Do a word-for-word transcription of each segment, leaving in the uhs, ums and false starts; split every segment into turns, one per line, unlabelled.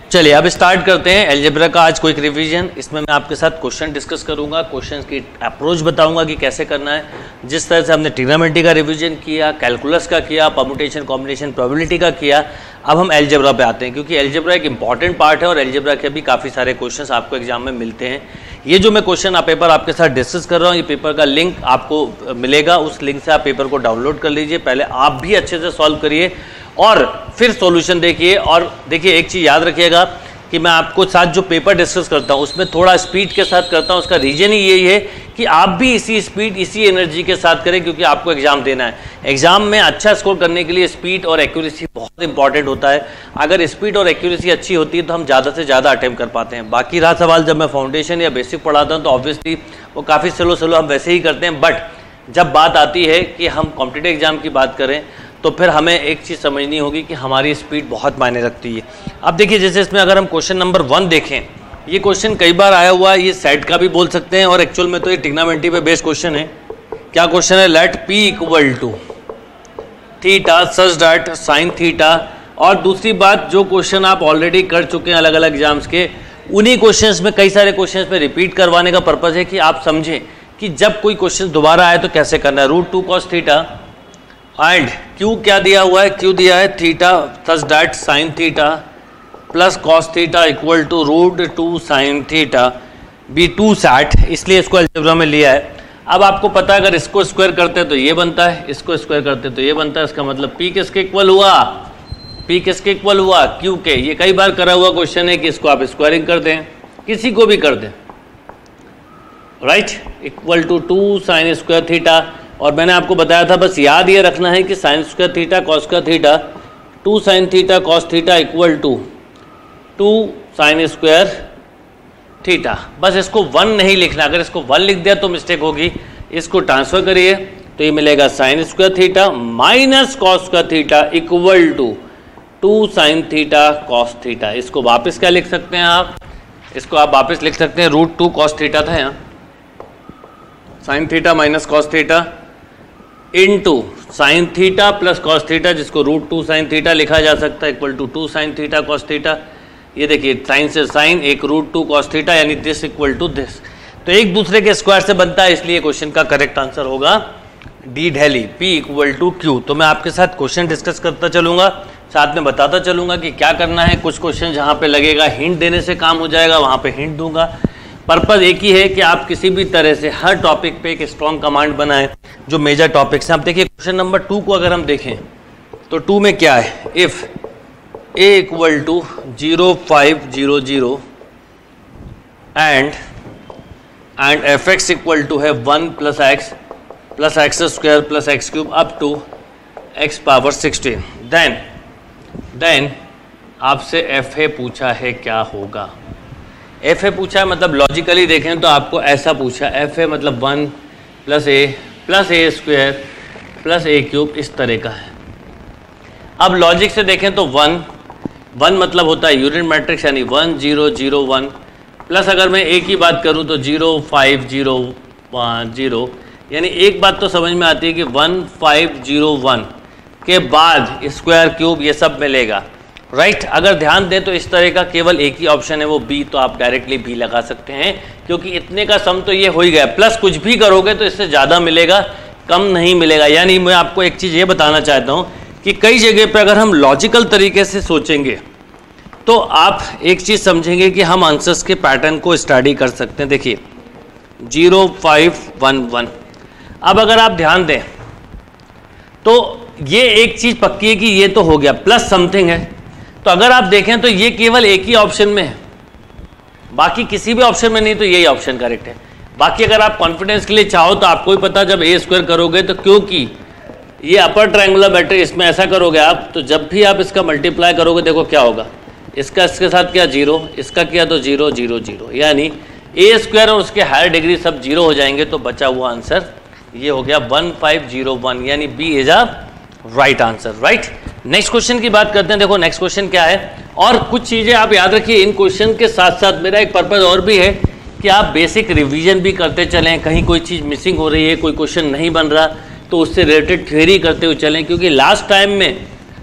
चलिए अब स्टार्ट करते हैं अलजेब्रा का आज क्विक रिवीजन। इसमें मैं आपके साथ क्वेश्चन डिस्कस करूंगा, क्वेश्चन की अप्रोच बताऊंगा कि कैसे करना है। जिस तरह से हमने ट्रिग्नोमेट्री का रिवीजन किया, कैलकुलस का किया, परम्यूटेशन कॉम्बिनेशन प्रोबेबिलिटी का किया, अब हम अलजेब्रा पे आते हैं क्योंकि अलजेब्रा एक इंपॉर्टेंट पार्ट है और अलजेब्रा के भी काफ़ी सारे क्वेश्चन आपको एग्जाम में मिलते हैं। ये जो मैं क्वेश्चन आप पेपर आपके साथ डिस्कस कर रहा हूँ, ये पेपर का लिंक आपको मिलेगा, उस लिंक से आप पेपर को डाउनलोड कर लीजिए। पहले आप भी अच्छे से सॉल्व करिए और फिर सॉल्यूशन देखिए। और देखिए एक चीज़ याद रखिएगा कि मैं आपको साथ जो पेपर डिस्कस करता हूँ उसमें थोड़ा स्पीड के साथ करता हूँ। उसका रीजन ही यही है कि आप भी इसी स्पीड इसी एनर्जी के साथ करें क्योंकि आपको एग्जाम देना है। एग्जाम में अच्छा स्कोर करने के लिए स्पीड और एक्यूरेसी बहुत इंपॉर्टेंट होता है। अगर स्पीड और एक्यूरेसी अच्छी होती है तो हम ज़्यादा से ज़्यादा अटेम्प्ट कर पाते हैं। बाकी रहा सवाल जब मैं फाउंडेशन या बेसिक पढ़ाता हूँ तो ऑब्वियसली वो काफ़ी स्लो स्लो हम वैसे ही करते हैं, बट जब बात आती है कि हम कॉम्पिटिटिव एग्जाम की बात करें तो फिर हमें एक चीज़ समझनी होगी कि हमारी स्पीड बहुत मायने रखती है। अब देखिए जैसे इसमें अगर हम क्वेश्चन नंबर वन देखें, ये क्वेश्चन कई बार आया हुआ है, ये सेट का भी बोल सकते हैं और एक्चुअल में तो ये ट्रिग्नोमेट्री पे बेस्ड क्वेश्चन है। क्या क्वेश्चन है? Let P equal to theta such that sine theta. और दूसरी बात, जो क्वेश्चन आप ऑलरेडी कर चुके हैं अलग अलग एग्जाम्स के, उन्हीं क्वेश्चन में कई सारे क्वेश्चन में रिपीट करवाने का पर्पज़ है कि आप समझें कि जब कोई क्वेश्चन दोबारा आए तो कैसे करना है। Root two cos theta and Q क्या दिया हुआ है? क्यू दिया है theta such that sine theta plus cos theta equal to root two sine theta B to set, इसलिए इसको अलजेब्रा में लिया है। अब आपको पता है अगर इसको स्क्वायर करते हैं तो ये बनता है, इसको स्क्वायर करते हैं तो ये बनता है। इसका मतलब पी किसके इक्वल हुआ? पी किसके इक्वल हुआ? क्यू के। ये कई बार करा हुआ क्वेश्चन है कि इसको आप स्क्वायरिंग कर दें, किसी को भी कर दें, right, equal to two sine square theta. और मैंने आपको बताया था बस याद ये रखना है कि साइन स्क्वायर थीटा कॉस का theta, two sine theta cos theta equal to two sine square theta. बस इसको वन नहीं लिखना, अगर इसको वन लिख दिया तो मिस्टेक होगी। इसको ट्रांसफर करिए तो ये मिलेगा sine square theta minus cos का theta equal to two sine theta cos theta. इसको वापस क्या लिख सकते हैं आप? इसको आप वापस लिख सकते हैं रूट टू कॉस थीटा था यहाँ, sine theta minus cos theta into sine theta plus cos theta, जिसको रूट टू साइन थीटा लिखा जा सकता है, equal to two sine theta cos theta. ये देखिए साइन से साइन, एक रूट टू कॉस थीटा, यानी दिस इक्वल टू दिस, तो एक दूसरे के स्क्वायर से बनता है, इसलिए क्वेश्चन का करेक्ट आंसर होगा D Delhi, P equal to Q. तो मैं आपके साथ क्वेश्चन डिस्कस करता चलूंगा, साथ में बताता चलूंगा कि क्या करना है। कुछ क्वेश्चन जहाँ पे लगेगा हिंट देने से काम हो जाएगा, वहाँ पे हिंट दूंगा। पर्पज़ एक ही है कि आप किसी भी तरह से हर टॉपिक पे एक स्ट्रॉन्ग कमांड बनाएं जो मेजर टॉपिक्स हैं। अब देखिए क्वेश्चन नंबर टू को अगर हम देखें तो टू में क्या है? If A equal to zero five zero zero and and F X equal to है one plus X plus X square plus X cube up to X power sixteen, then then आपसे F A पूछा है क्या होगा। F A पूछा है मतलब logically देखें तो आपको ऐसा पूछा, एफ ए मतलब one plus A plus A square plus A cube, इस तरह का है। अब लॉजिक से देखें तो वन वन मतलब होता है यूनिट मैट्रिक्स, यानी one zero zero one, plus अगर मैं ए की बात करूं तो zero five zero one zero, यानी एक बात तो समझ में आती है कि वन फाइव जीरो वन के बाद स्क्वायर क्यूब ये सब मिलेगा, राइट right? अगर ध्यान दें तो इस तरह का केवल एक ही ऑप्शन है वो बी, तो आप डायरेक्टली बी लगा सकते हैं क्योंकि इतने का सम तो ये हो ही गया, प्लस कुछ भी करोगे तो इससे ज़्यादा मिलेगा, कम नहीं मिलेगा। यानी मैं आपको एक चीज़ ये बताना चाहता हूँ कि कई जगह पे अगर हम लॉजिकल तरीके से सोचेंगे तो आप एक चीज़ समझेंगे कि हम आंसर्स के पैटर्न को स्टडी कर सकते हैं। देखिए जीरो फाइव वन वन, अब अगर आप ध्यान दें तो ये एक चीज़ पक्की है कि ये तो हो गया, प्लस समथिंग है, तो अगर आप देखें तो ये केवल एक ही ऑप्शन में है, बाकी किसी भी ऑप्शन में नहीं, तो यही ऑप्शन करेक्ट है। बाकी अगर आप कॉन्फिडेंस के लिए चाहो तो आपको भी पता, जब ए स्क्वायर करोगे तो क्योंकि ये अपर ट्रायंगुलर मैट्रिक्स, इसमें ऐसा करोगे आप तो जब भी आप इसका मल्टीप्लाई करोगे देखो क्या होगा, इसका इसके साथ क्या जीरो, इसका किया तो जीरो जीरो जीरो, यानी ए स्क्वायर और उसके हायर डिग्री सब जीरो हो जाएंगे, तो बचा हुआ आंसर ये हो गया वन फाइव जीरो वन, यानी B is a right answer, right. Next question की बात करते हैं। देखो नेक्स्ट क्वेश्चन क्या है, और कुछ चीज़ें आप याद रखिए इन क्वेश्चन के साथ साथ मेरा एक पर्पज़ और भी है कि आप बेसिक रिवीजन भी करते चलें, कहीं कोई चीज़ मिसिंग हो रही है, कोई क्वेश्चन नहीं बन रहा तो उससे रिलेटेड थ्योरी करते हुए चलें, क्योंकि लास्ट टाइम में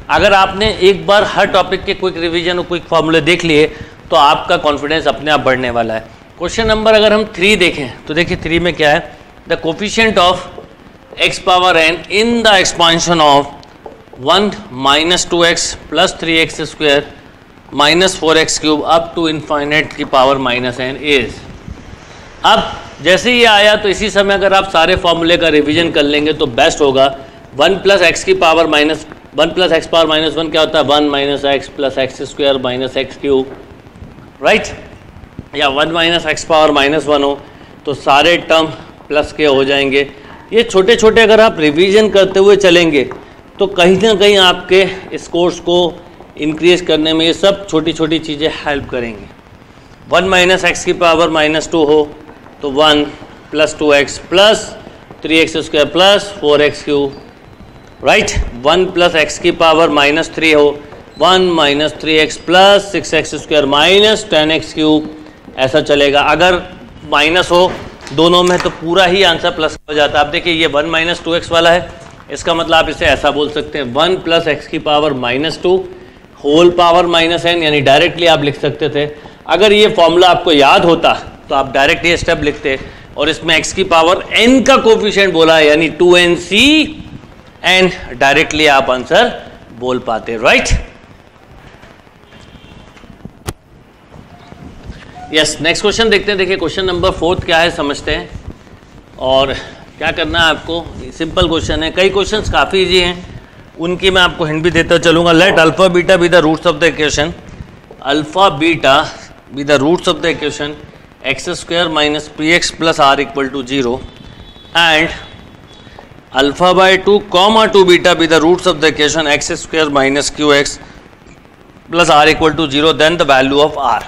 अगर आपने एक बार हर टॉपिक के क्विक रिवीजन और क्विक फॉर्मूले देख लिए तो आपका कॉन्फिडेंस अपने आप बढ़ने वाला है। क्वेश्चन नंबर अगर हम थ्री देखें तो देखिए थ्री में क्या है, the coefficient of X power N in the expansion of one minus two x plus three X square minus four X cube up to infinite की पावर माइनस एन इज। अब जैसे ही आया तो इसी समय अगर आप सारे फॉर्मूले का रिवीजन कर लेंगे तो बेस्ट होगा। वन प्लस एक्स की power minus one plus X power minus one क्या होता है, one minus x plus X square minus X cube, right. या one minus X power minus one हो तो सारे टर्म प्लस के हो जाएंगे। ये छोटे छोटे अगर आप रिवीजन करते हुए चलेंगे तो कहीं ना कहीं आपके स्कोर्स को इंक्रीज करने में ये सब छोटी छोटी चीज़ें हेल्प करेंगी। वन माइनस एक्स की पावर माइनस टू हो तो one plus two x plus three X square plus four X cube, right. One plus X की पावर माइनस थ्री हो, one minus three x plus six X square minus ten X cube, ऐसा चलेगा। अगर minus हो दोनों में तो पूरा ही आंसर प्लस हो जाता है। आप देखिए ये वन माइनस टू एक्स वाला है, इसका मतलब आप इसे ऐसा बोल सकते हैं वन प्लस एक्स की power minus two whole power minus N, यानी डायरेक्टली आप लिख सकते थे। अगर ये फॉर्मूला आपको याद होता तो आप डायरेक्ट ये स्टेप लिखते और इसमें x की पावर n का कोफिशिएंट बोला है यानी two N C and directly आप आंसर बोल पाते, राइट। यस, नेक्स्ट क्वेश्चन देखते हैं। देखिए क्वेश्चन नंबर फोर्थ क्या है समझते हैं और क्या करना है आपको। सिंपल क्वेश्चन है, कई क्वेश्चंस काफ़ी इजी हैं, उनकी मैं आपको हिंट भी देता चलूँगा। Let alpha beta be the roots of the equation, alpha beta be the roots of the equation x square minus P x plus R equal to zero and alpha by two comma two beta be the roots of the equation x square minus Q X plus R equal to zero, then the value of R.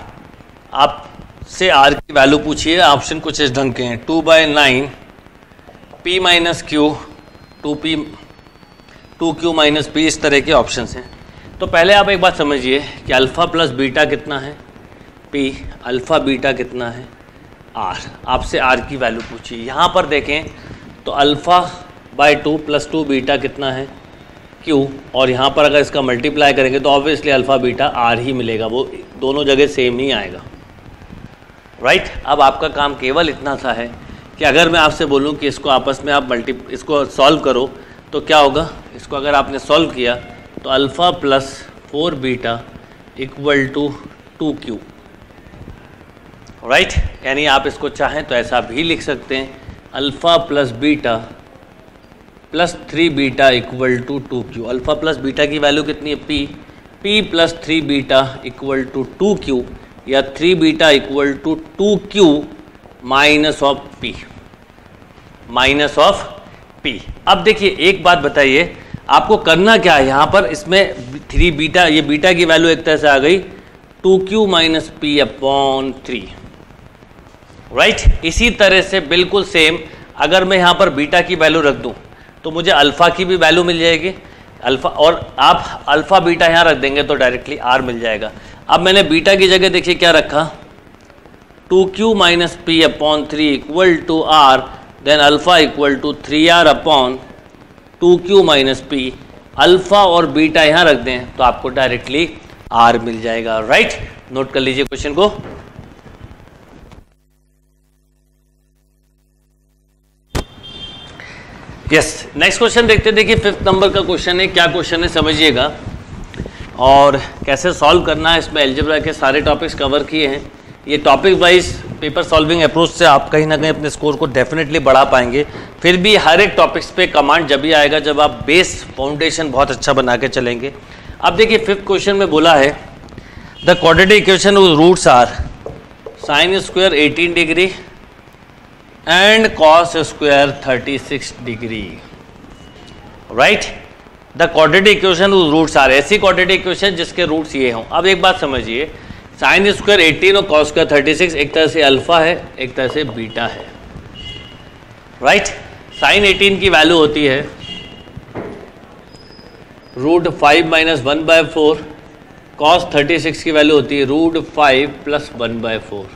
आपसे R की value पूछिए। Option कुछ इस ढंग के हैं, to by nine P minus Q, two P two Q minus P, इस तरह के ऑप्शंस हैं। तो पहले आप एक बात समझिए कि अल्फ़ा प्लस बीटा कितना है पी, अल्फ़ा बीटा कितना है आर। आपसे आर की वैल्यू पूछिए। यहाँ पर देखें तो alpha by two plus two beta कितना है क्यू, और यहाँ पर अगर इसका मल्टीप्लाई करेंगे तो ऑब्वियसली अल्फ़ा बीटा आर ही मिलेगा, वो दोनों जगह सेम नहीं आएगा, राइट। अब आपका काम केवल इतना सा है कि अगर मैं आपसे बोलूं कि इसको आपस में आप मल्टी इसको सॉल्व करो तो क्या होगा। इसको अगर आपने सॉल्व किया तो alpha plus four beta equal to two Q, right. यानी आप इसको चाहें तो ऐसा भी लिख सकते हैं, alpha plus beta plus three beta equal to two Q. Alpha plus beta की वैल्यू कितनी है P, P plus three beta equal to two Q, या three beta equal to two Q minus of P, minus of P. अब देखिए एक बात बताइए, आपको करना क्या है यहाँ पर। इसमें थ्री बीटा, ये बीटा की वैल्यू एक तरह से आ गई two Q minus P upon three, right. इसी तरह से बिल्कुल सेम अगर मैं यहाँ पर बीटा की वैल्यू रख दूँ तो मुझे अल्फ़ा की भी वैल्यू मिल जाएगी, अल्फ़ा, और आप अल्फ़ा बीटा यहाँ रख देंगे तो डायरेक्टली आर मिल जाएगा। अब मैंने बीटा की जगह देखिए क्या रखा, two Q minus P upon three equal to R, then alpha equal to three R upon two Q minus P. Alpha और बीटा यहाँ रख दें तो आपको डायरेक्टली आर मिल जाएगा, राइट। नोट कर लीजिए क्वेश्चन को। यस, नेक्स्ट क्वेश्चन देखते हैं। देखिए फिफ्थ नंबर का क्वेश्चन है, क्या क्वेश्चन है समझिएगा और कैसे सॉल्व करना है। इसमें अलजेब्रा के सारे टॉपिक्स कवर किए हैं। ये topic wise paper solving approach से आप कहीं ना कहीं अपने स्कोर को डेफिनेटली बढ़ा पाएंगे। फिर भी हर एक टॉपिक्स पे कमांड जब भी आएगा जब आप बेस फाउंडेशन बहुत अच्छा बना के चलेंगे। अब देखिए फिफ्थ क्वेश्चन में बोला है the quadratic equation roots are sine square eighteen degree and cos square thirty six degree, right. The quadratic equation roots are, ऐसी क्वाड्रेटिक इक्वेशन जिसके रूट्स ये हों। अब एक बात समझिए, साइन स्क्वायर एटीन और कॉस स्क्वायर थर्टी सिक्स एक तरह से अल्फा है, एक तरह से बीटा है, राइट। साइन एटीन की वैल्यू होती है root five minus one by four, cos thirty six की वैल्यू होती है root five plus one by four.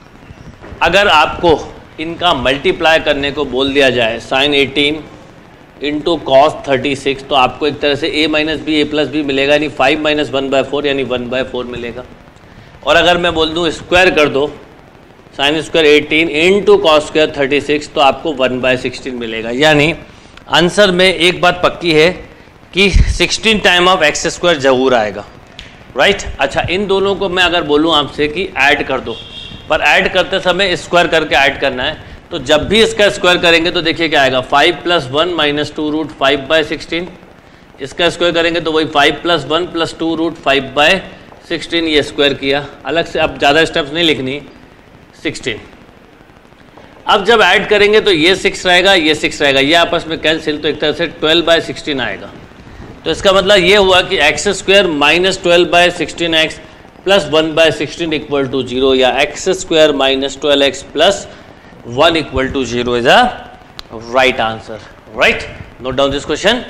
अगर आपको इनका मल्टीप्लाई करने को बोल दिया जाए, sine eighteen into cos thirty six, तो आपको एक तरह से A minus B A plus B मिलेगा, यानी five minus one by four यानी वन बाय फोर मिलेगा। और अगर मैं बोल दूँ स्क्वायर कर दो sine square eighteen into cos square thirty six, तो आपको वन बाय सिक्सटीन मिलेगा। यानी आंसर में एक बात पक्की है कि sixteen time of X square जरूर आएगा, राइट right? अच्छा, इन दोनों को मैं अगर बोलूँ आपसे कि ऐड कर दो, पर ऐड करते समय स्क्वायर करके ऐड करना है, तो जब भी इसका स्क्वायर करेंगे तो देखिए क्या आएगा, five plus one minus two root five by sixteen. इसका स्क्वायर करेंगे तो वही five plus one plus two root five by sixteen, ये स्क्वायर किया। अलग से अब ज़्यादा स्टेप्स नहीं लिखनी, सिक्सटीन। अब जब ऐड करेंगे तो ये सिक्स रहेगा, ये सिक्स रहेगा, ये आपस में कैंसिल, तो एक तरह से ट्वेल्व बाय सिक्सटीन आएगा। तो इसका मतलब ये हुआ कि X square minus twelve by sixteen X plus one by sixteen equal to zero, या X square minus twelve X plus one equal to zero is a right answer, right? Note down this question.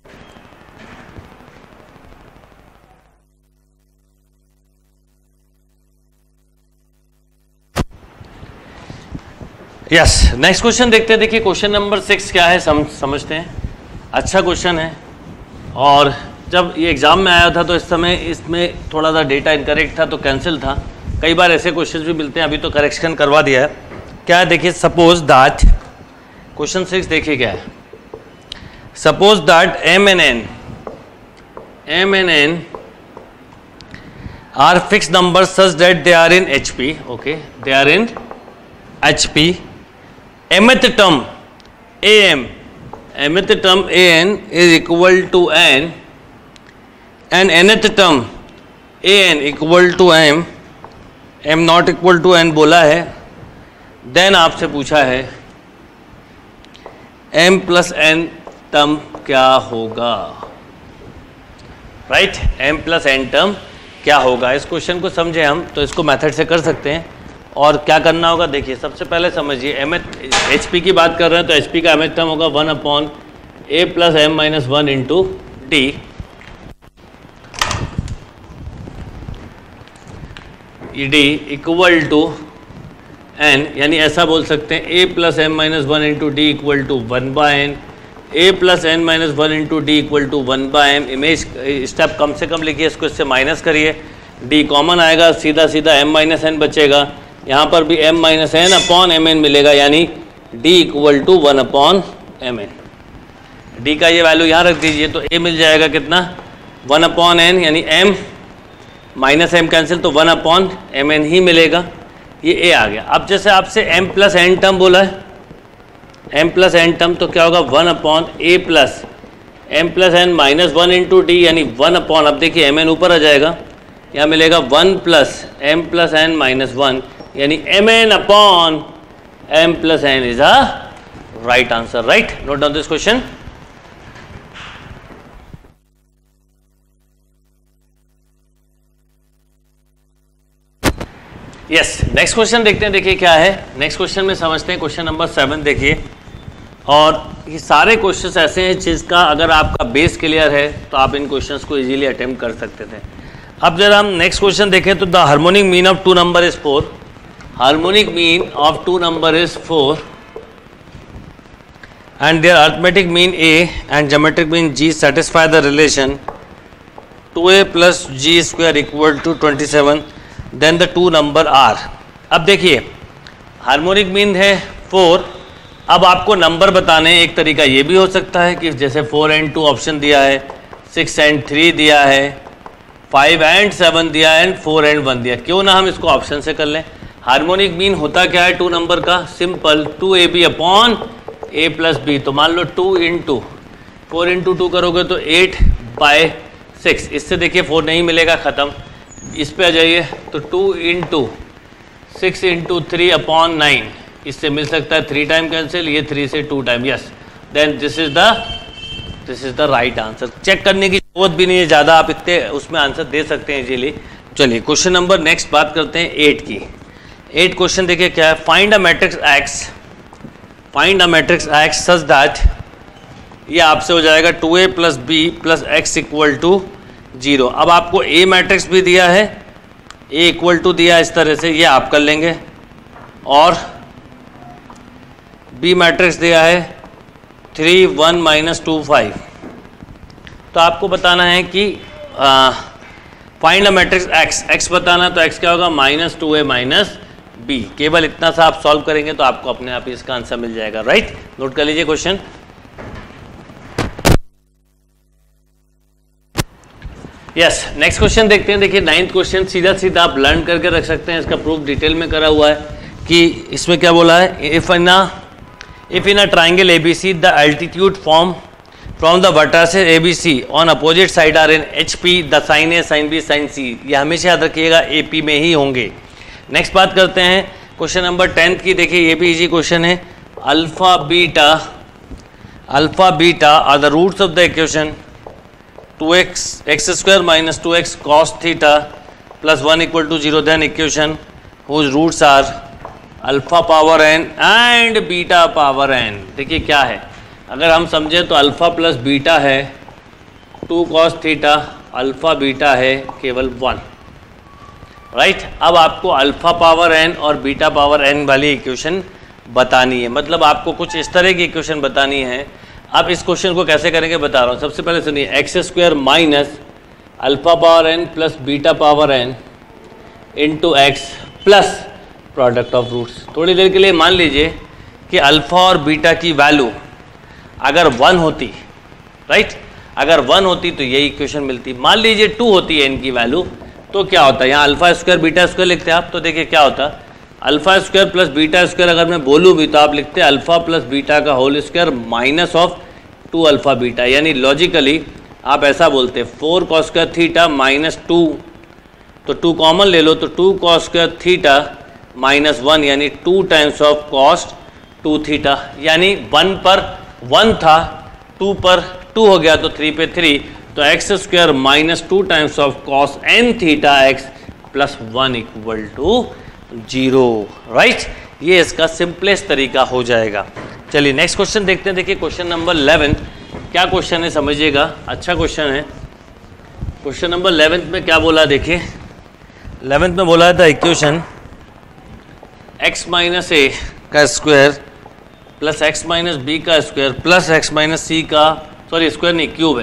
Yes, next question देखते हैं। देखिए question number six क्या है, सम, समझते हैं। अच्छा question है, और जब ये एग्ज़ाम में आया था तो इस समय इसमें थोड़ा सा डेटा इनकरेक्ट था तो कैंसिल था। कई बार ऐसे क्वेश्चंस भी मिलते हैं, अभी तो करेक्शन करवा दिया है। क्या है देखिए, सपोज दैट, क्वेश्चन सिक्स देखिए क्या है, suppose that M N N M N N are fix number such that they are in H P, okay, they are in H P, mth term am, mth term an is equal to n and nth term an equal to m, m not equal to n बोला है। Then आपसे पूछा है m plus n term क्या होगा, right right? m plus n term क्या होगा। इस क्वेश्चन को समझे हम तो इसको मेथड से कर सकते हैं। और क्या करना होगा, देखिए सबसे पहले समझिए, एम एच पी की बात कर रहे हैं तो एच पी का एम एच टर्म होगा one upon A plus M minus one into D, D equal to N, यानी ऐसा बोल सकते हैं A plus M minus one into D equal to one by N, A plus N minus one into D equal to one by M. Image step कम से कम लिखिए, इसको इससे माइनस करिए, डी कॉमन आएगा, सीधा सीधा एम माइनस एन बचेगा, यहाँ पर भी m minus N upon M N मिलेगा, यानी d equal to one upon M N. D का ये वैल्यू यहाँ रख दीजिए तो a मिल जाएगा कितना, वन अपॉन एन, यानी m माइनस एम कैंसिल तो वन अपॉन एम एन ही मिलेगा, ये a आ गया। अब जैसे आपसे m प्लस एन टर्म बोला है, m प्लस एन टर्म तो क्या होगा, one upon A plus M plus N minus one into D, यानी वन अपॉन, अब देखिए एम एन ऊपर आ जाएगा, यहाँ मिलेगा one plus M plus N minus one, यानी M N upon M plus N is a right answer, right? Note down this question. Yes, next question देखते हैं। देखिए क्या है, नेक्स्ट क्वेश्चन में समझते हैं। क्वेश्चन नंबर सेवन देखिए, और ये सारे क्वेश्चंस ऐसे हैं जिसका अगर आपका बेस क्लियर है तो आप इन क्वेश्चंस को इजीली अटेम्प्ट कर सकते थे। अब जब हम नेक्स्ट क्वेश्चन देखें तो the harmonic mean of two number is four, harmonic mean of two number is four and their arithmetic mean A and geometric mean G satisfy the relation two A plus G square equal to twenty-seven, then the two number are। अब देखिए harmonic mean है four, अब आपको number बताने, एक तरीका ये भी हो सकता है कि जैसे फोर एंड टू ऑप्शन दिया है, सिक्स एंड थ्री दिया है, फाइव एंड सेवन दिया है, एंड फोर एंड वन दिया, क्यों ना हम इसको ऑप्शन से कर लें। हार्मोनिक मीन होता क्या है टू नंबर का, simple, two A B upon A plus B. तो मान लो two into four into two करोगे तो एट बाय सिक्स, इससे देखिए फोर नहीं मिलेगा, ख़त्म। इस पे आ जाइए तो two into six into three upon nine, इससे मिल सकता है थ्री टाइम कैंसिल, ये थ्री से two time, yes, then this is the this is the right answer. Check करने की जरूरत भी नहीं है ज़्यादा, आप इतने उसमें आंसर दे सकते हैं इजीली। चलिए क्वेश्चन नंबर नेक्स्ट बात करते हैं एट की। एट क्वेश्चन देखिए क्या है, find a matrix X, find a matrix X such that, ये आपसे हो जाएगा two A plus B plus X equal to zero. अब आपको ए मैट्रिक्स भी दिया है, ए इक्वल टू दिया है, इस तरह से ये आप कर लेंगे, और बी मैट्रिक्स दिया है three one minus two five. तो आपको बताना है कि find a matrix X, X बताना, तो एक्स क्या होगा minus two A minus B. केवल इतना सा आप सॉल्व करेंगे तो आपको अपने आप ही इसका आंसर मिल जाएगा। राइट, नोट कर लीजिए क्वेश्चन। यस, नेक्स्ट क्वेश्चन देखते हैं। देखिए नाइन्थ क्वेश्चन सीधा सीधा आप लर्न करके रख सकते हैं, इसका प्रूफ डिटेल में करा हुआ है कि इसमें क्या बोला है, if in a if in a triangle ABC the altitude form from the vertices ABC on opposite side are in HP, the sine A sine B sine C, ये हमेशा याद रखिएगा एपी में ही होंगे। नेक्स्ट बात करते हैं क्वेश्चन नंबर टेंथ की। देखिए ये भी इजी क्वेश्चन है। Alpha beta alpha beta are the roots of the equation two X X square minus two X cos theta plus one equal to zero, then equation whose roots are alpha power N and beta power N. देखिए क्या है, अगर हम समझें तो alpha plus beta है two cos theta, alpha beta है केवल वन। Right right? अब आपको अल्फा पावर एन और बीटा पावर एन वाली इक्वेशन बतानी है, मतलब आपको कुछ इस तरह की इक्वेशन बतानी है। अब इस क्वेश्चन को कैसे करेंगे बता रहा हूँ। सबसे पहले सुनिए, X square minus alpha power N plus beta power N into x plus product of roots. थोड़ी देर के लिए मान लीजिए कि अल्फा और बीटा की वैल्यू अगर वन होती, राइट, अगर वन होती तो ये इक्वेशन मिलती। मान लीजिए टू होती है इनकी वैल्यू, तो क्या होता है, यहाँ अल्फा स्क्वायर बीटा स्क्वायर लिखते हैं आप, तो देखिए क्या होता, alpha square plus beta square अगर मैं बोलूँ भी तो आप लिखते हैं अल्फा प्लस बीटा का whole square minus of two alpha beta, यानी लॉजिकली आप ऐसा बोलते हैं four cos square theta minus two, तो टू कॉमन ले लो तो two cos square theta minus one, यानी two times of cos two theta, यानी वन पर वन था, टू पर टू हो गया तो थ्री पे थ्री, तो x square minus two times of cos N theta X plus one equal to zero. Right, ये इसका सिंपलेस्ट तरीका हो जाएगा। चलिए नेक्स्ट क्वेश्चन देखते हैं। देखिए क्वेश्चन नंबर इलेवन, क्या क्वेश्चन है समझिएगा, अच्छा क्वेश्चन है। क्वेश्चन नंबर इलेवेंथ में क्या बोला, देखिए इलेवेंथ में बोला था इक्वेशन एक्स माइनस ए का square plus X minus B का square plus X minus C का, सॉरी स्क्वायर नहीं क्यूब है,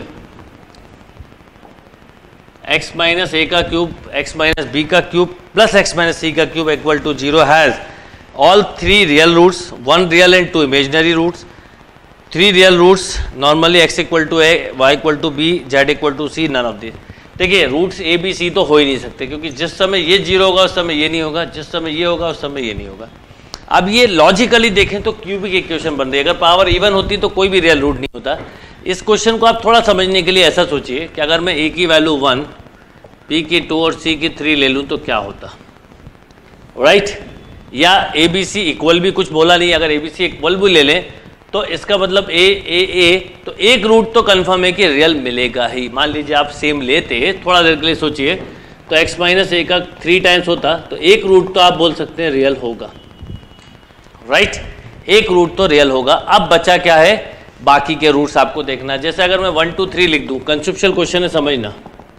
x माइनस ए का क्यूब x माइनस बी का cube plus x minus C का cube equal to zero has all three real roots, one real and two imaginary roots, three real roots normally x equal to A, y equal to B, z equal to C, none of this. देखिए roots A B C तो हो ही नहीं सकते, क्योंकि जिस समय ये zero होगा उस समय ये नहीं होगा, जिस समय ये होगा उस समय ये नहीं होगा। अब ये लॉजिकली देखें तो क्यूबिक इक्वेशन बन रही है। अगर पावर इवन होती तो कोई भी रियल रूट नहीं होता। इस क्वेश्चन को आप थोड़ा समझने के लिए ऐसा सोचिए कि अगर मैं ए की वैल्यू वन, पी की टू और सी की थ्री ले लूँ तो क्या होता, राइट right? या ए बी सी इक्वल भी कुछ बोला नहीं, अगर ए बी सी इक्वल भी ले लें तो इसका मतलब ए ए ए, तो एक रूट तो कंफर्म है कि रियल मिलेगा ही। मान लीजिए आप सेम लेते, थोड़ा देर के लिए सोचिए, तो x माइनस ए का थ्री टाइम्स होता तो एक रूट तो आप बोल सकते हैं रियल होगा, राइट right? एक रूट तो रियल होगा। अब बचा क्या है, बाकी के रूट्स आपको देखना। जैसे अगर मैं वन टू थ्री लिख दूं, कंसेप्चुअल क्वेश्चन है, समझना,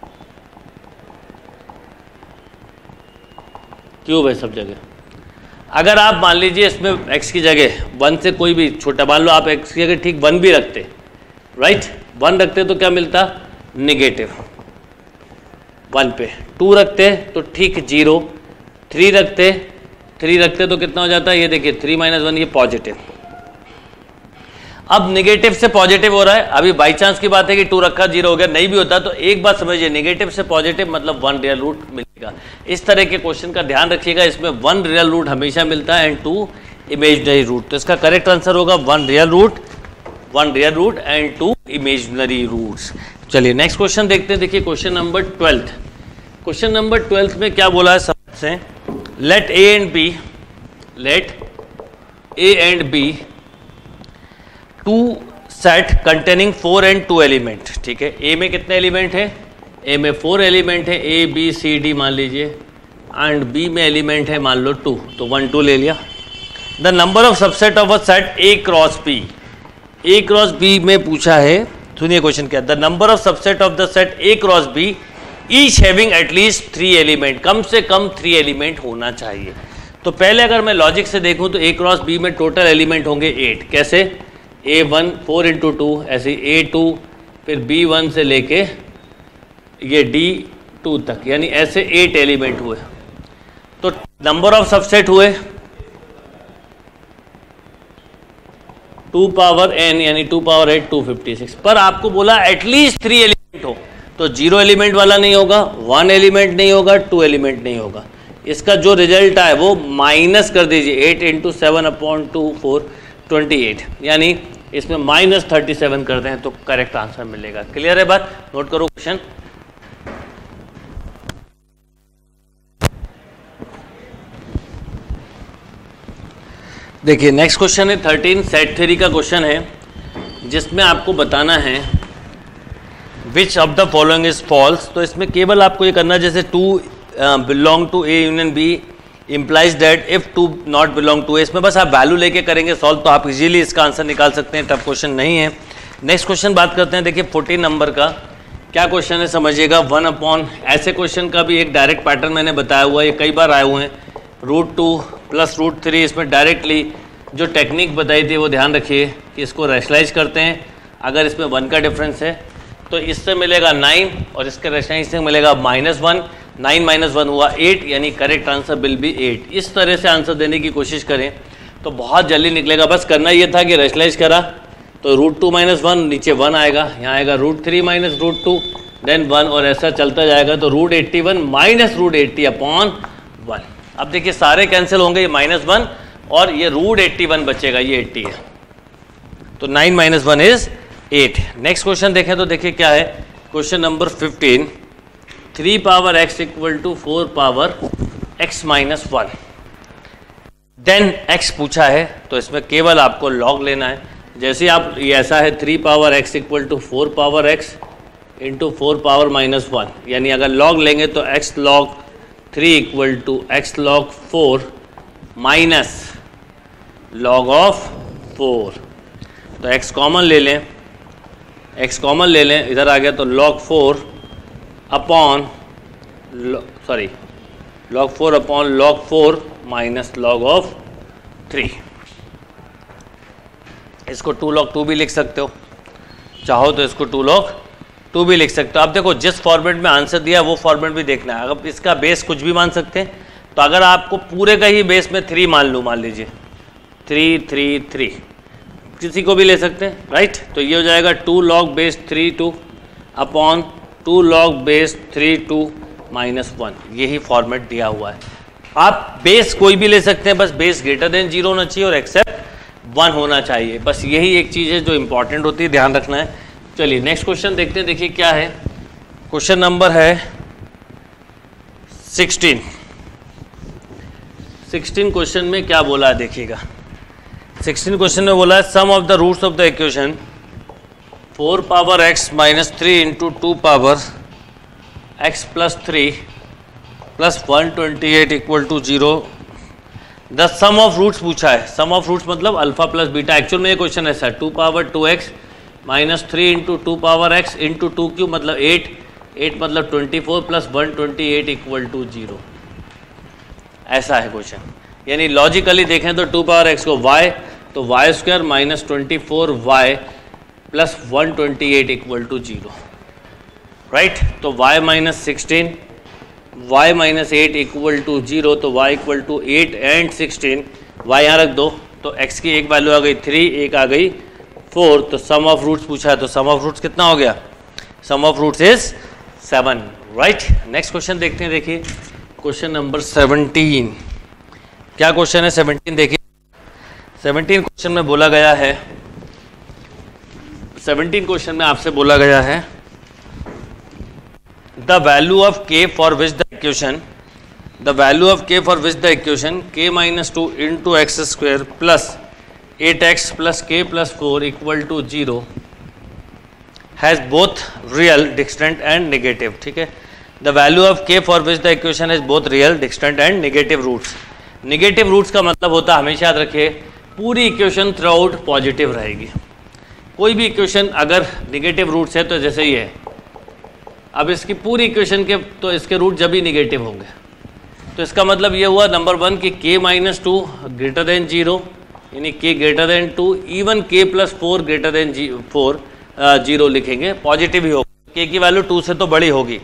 क्यूब है सब जगह। अगर आप मान लीजिए इसमें x की जगह वन से कोई भी छोटा, मान लो आप x की जगह ठीक वन भी रखते, राइट, वन रखते तो क्या मिलता, निगेटिव वन पे, टू रखते तो ठीक जीरो, थ्री रखते थ्री रखते तो कितना हो जाता है, ये देखिए थ्री माइनस वन, ये पॉजिटिव। अब निगेटिव से पॉजिटिव हो रहा है, अभी बाई चांस की बात है कि टू रखा जीरो हो गया, नहीं भी होता तो एक बात समझिए, निगेटिव से पॉजिटिव मतलब वन रियल रूट मिलेगा। इस तरह के क्वेश्चन का ध्यान रखिएगा, इसमें वन रियल रूट हमेशा मिलता है एंड टू इमेजिनरी रूट। तो इसका करेक्ट आंसर होगा one real root, one real root and two imaginary roots. चलिए नेक्स्ट क्वेश्चन देखते हैं। देखिए question number twelfth, question number twelfth में क्या बोला है सबसे, let A and B, let A and B two set containing four and two element. ठीक है, ए में कितने एलिमेंट है, ए में फोर एलिमेंट है, ए बी सी डी मान लीजिए, एंड बी में एलिमेंट है मान लो टू, तो वन टू ले लिया। The number of subset of a set A cross B, A cross B में पूछा है, सुनिए क्वेश्चन क्या, the number of subset of the set A cross B each having at least three element, कम से कम थ्री एलिमेंट होना चाहिए। तो पहले अगर मैं लॉजिक से देखूं तो ए क्रॉस बी में टोटल एलिमेंट होंगे एट। कैसे, A one four into two, ऐसे ए टू, फिर बी वन से लेके ये डी टू तक, यानी ऐसे एट एलिमेंट हुए। तो नंबर ऑफ सबसेट हुए टू पावर एन, यानी two power eight two fifty six. पर आपको बोला एटलीस्ट थ्री एलिमेंट हो, तो जीरो एलिमेंट वाला नहीं होगा, वन एलिमेंट नहीं होगा, टू एलिमेंट नहीं होगा। इसका जो रिजल्ट आए वो माइनस कर दीजिए, eight into seven upon two four twenty eight, यानी इसमें माइनस थर्टी सेवन करते हैं तो करेक्ट आंसर मिलेगा। क्लियर है बात? नोट करो क्वेश्चन। देखिए नेक्स्ट क्वेश्चन है थर्टीन, सेट थ्योरी का क्वेश्चन है, जिसमें आपको बताना है which of the following is false. तो इसमें केवल आपको ये करना है, जैसे two belong to A union B implies that if two not belong to A, इसमें बस आप वैल्यू लेके करेंगे सॉल्व, तो आप इजीली इसका आंसर निकाल सकते हैं, टफ क्वेश्चन नहीं है। नेक्स्ट क्वेश्चन बात करते हैं। देखिए फोर्टीन नंबर का क्या क्वेश्चन है समझिएगा। वन अपॉन, ऐसे क्वेश्चन का भी एक डायरेक्ट पैटर्न मैंने बताया हुआ है, ये कई बार आए हुए हैं। Root two plus root three, इसमें डायरेक्टली जो टेक्निक बताई थी वो ध्यान रखिए कि इसको रैशनलाइज करते हैं। अगर इसमें वन का डिफरेंस है तो इससे मिलेगा नाइन और इसके रैशनलाइज से मिलेगा minus one, nine minus one हुआ एट, यानी correct answer will be eight. इस तरह से आंसर देने की कोशिश करें तो बहुत जल्दी निकलेगा। बस करना ये था कि रैशनलाइज करा तो रूट टू माइनस वन, नीचे वन आएगा, यहाँ आएगा root three minus root two, then one, और ऐसा चलता जाएगा। तो root eighty one minus root eighty upon one. अब देखिए सारे कैंसिल होंगे, ये माइनस वन और ये रूट एट्टी वन बचेगा, ये एट्टी है, तो nine minus one is eight. Next question देखें तो देखिए क्या है, question number fifteen, three power X equal to four power x minus one, then X पूछा है, तो इसमें केवल आपको लॉग लेना है। जैसे आप, ये ऐसा है three power X equal to four power X into four power minus one, यानी अगर लॉग लेंगे तो X log three equal to X log four minus log of four. तो x कॉमन ले लें, x कॉमन ले लें, इधर आ गया तो log four upon sorry log four upon log four minus log of three. इसको टू log टू भी लिख सकते हो, चाहो तो इसको टू log टू भी लिख सकते हो। आप देखो जिस फॉर्मेट में आंसर दिया वो फॉर्मेट भी देखना है। अगर इसका बेस कुछ भी मान सकते हैं, तो अगर आपको पूरे का ही बेस में थ्री मान लूँ, मान लीजिए थ्री थ्री थ्री, किसी को भी ले सकते हैं, राइट। तो ये हो जाएगा two log base three two upon two log base three two minus one, यही फॉर्मेट दिया हुआ है। आप बेस कोई भी ले सकते हैं, बस बेस ग्रेटर देन जीरो होना चाहिए और एक्सेप्ट वन होना चाहिए, बस यही एक चीज़ है जो इंपॉर्टेंट होती है, ध्यान रखना है। चलिए नेक्स्ट क्वेश्चन देखते हैं। देखिए क्या है, क्वेश्चन नंबर है सिक्सटीन। सिक्सटीन क्वेश्चन में क्या बोला है देखिएगा। सिक्सटीन क्वेश्चन में बोला है sum of the roots of the equation four power x minus three into two power X plus three plus one twenty eight equal to zero, the sum of roots पूछा है। Sum of roots मतलब alpha plus beta. Actual में ये क्वेश्चन ऐसा है, two power two X minus three into two power X into two cube मतलब eight, eight मतलब twenty four plus one twenty eight equal to zero, ऐसा है क्वेश्चन। यानी लॉजिकली देखें तो टू पावर एक्स को y, तो Y square minus twenty four Y plus one twenty eight equal to zero, right. तो y minus sixteen, Y minus eight equal to zero, तो y equal to eight and sixteen, y यहाँ रख दो, तो x की एक value आ गई three, एक आ गई फोर, तो सम ऑफ रूट्स पूछा है, तो सम ऑफ रूट्स कितना हो गया, sum of roots is seven, right. Next question देखते हैं। देखिए क्वेश्चन नंबर सेवनटीन, क्या क्वेश्चन है सेवनटीन देखिए। सेवनटीन क्वेश्चन में बोला गया है, सेवनटीन क्वेश्चन में आपसे बोला गया है the value of k for which the equation the value of k for which the equation k minus two into x square plus eight X plus K plus four equal to zero has both real distant and negative, ठीक है। The value of k for which the equation has both real distant and negative roots. Negative roots का मतलब होता है, हमेशा याद रखिए, पूरी इक्वेशन थ्रू आउट पॉजिटिव रहेगी। कोई भी इक्वेशन अगर नेगेटिव रूट्स है तो जैसे ही है, अब इसकी पूरी इक्वेशन के तो इसके रूट जब भी नेगेटिव होंगे, तो इसका मतलब ये हुआ नंबर वन कि k minus two greater than zero यानी k greater than two, even k plus four greater than G four zero लिखेंगे, पॉजिटिव ही होगा, k की वैल्यू टू से तो बड़ी होगी।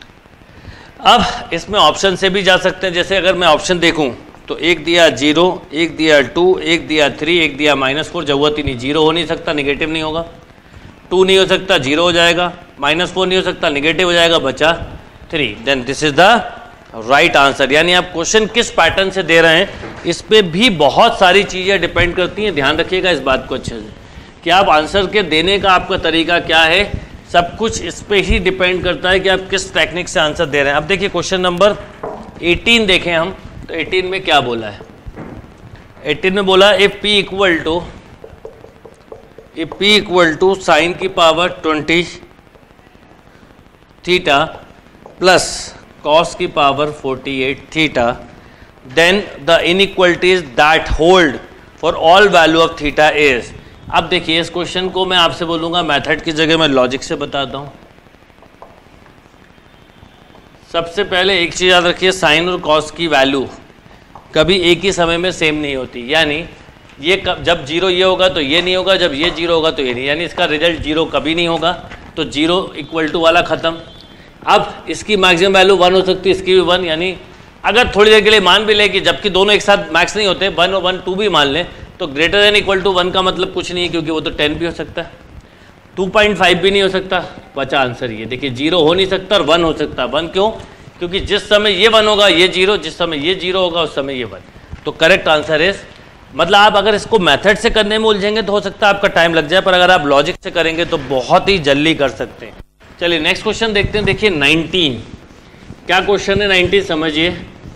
अब इसमें ऑप्शन से भी जा सकते हैं, जैसे अगर मैं ऑप्शन देखूं तो एक दिया जीरो, एक दिया टू, एक दिया थ्री, एक दिया माइनस फोर, जरूरत ही नहीं, जीरो हो नहीं सकता, निगेटिव नहीं होगा, टू नहीं हो सकता, जीरो हो जाएगा, माइनस फोर नहीं हो सकता, निगेटिव हो जाएगा, बचा three. Then this is the right answer. यानी आप क्वेश्चन किस पैटर्न से दे रहे हैं इस पे भी बहुत सारी चीज़ें डिपेंड करती हैं, ध्यान रखिएगा इस बात को अच्छे से कि आप आंसर के देने का आपका तरीका क्या है, सब कुछ इस पे ही डिपेंड करता है कि आप किस टेक्निक से आंसर दे रहे हैं। अब देखिए क्वेश्चन नंबर एटीन देखें हम, तो एटीन में क्या बोला है, एटीन में बोला if p equal to if p equal to sine की power twenty theta plus cos की power forty eight theta, then the inequalities that hold for all value of theta is. अब देखिए इस क्वेश्चन को मैं आपसे बोलूंगा मेथड की जगह मैं लॉजिक से बताता हूं। सबसे पहले एक चीज़ याद रखिए, साइन और कॉस की वैल्यू कभी एक ही समय में सेम नहीं होती, यानी ये कब, जब जीरो ये होगा तो ये नहीं होगा, जब ये जीरो होगा तो ये नहीं, यानी इसका रिजल्ट जीरो कभी नहीं होगा, तो जीरो इक्वल टू वाला ख़त्म। अब इसकी मैक्सिमम वैल्यू वन हो सकती है, इसकी भी वन, यानी अगर थोड़ी देर के लिए मान भी लें कि जबकि दोनों एक साथ मैक्स नहीं होते, वन और वन टू भी मान लें, तो greater than equal to one का मतलब कुछ नहीं है, क्योंकि वो तो टेन भी हो सकता है, टू पॉइंट फाइव भी नहीं हो सकता, बचा आंसर ये। देखिए जीरो हो नहीं सकता और वन हो सकता है। वन क्यों? क्योंकि जिस समय ये वन होगा ये जीरो, जिस समय ये जीरो होगा उस समय ये वन। तो करेक्ट आंसर इज, मतलब आप अगर इसको मेथड से करने में उलझेंगे तो हो सकता है आपका टाइम लग जाए, पर अगर आप लॉजिक से करेंगे तो बहुत ही जल्दी कर सकते हैं। चलिए नेक्स्ट क्वेश्चन देखते हैं। देखिए नाइनटीन, क्या क्वेश्चन है नाइनटीन समझिए।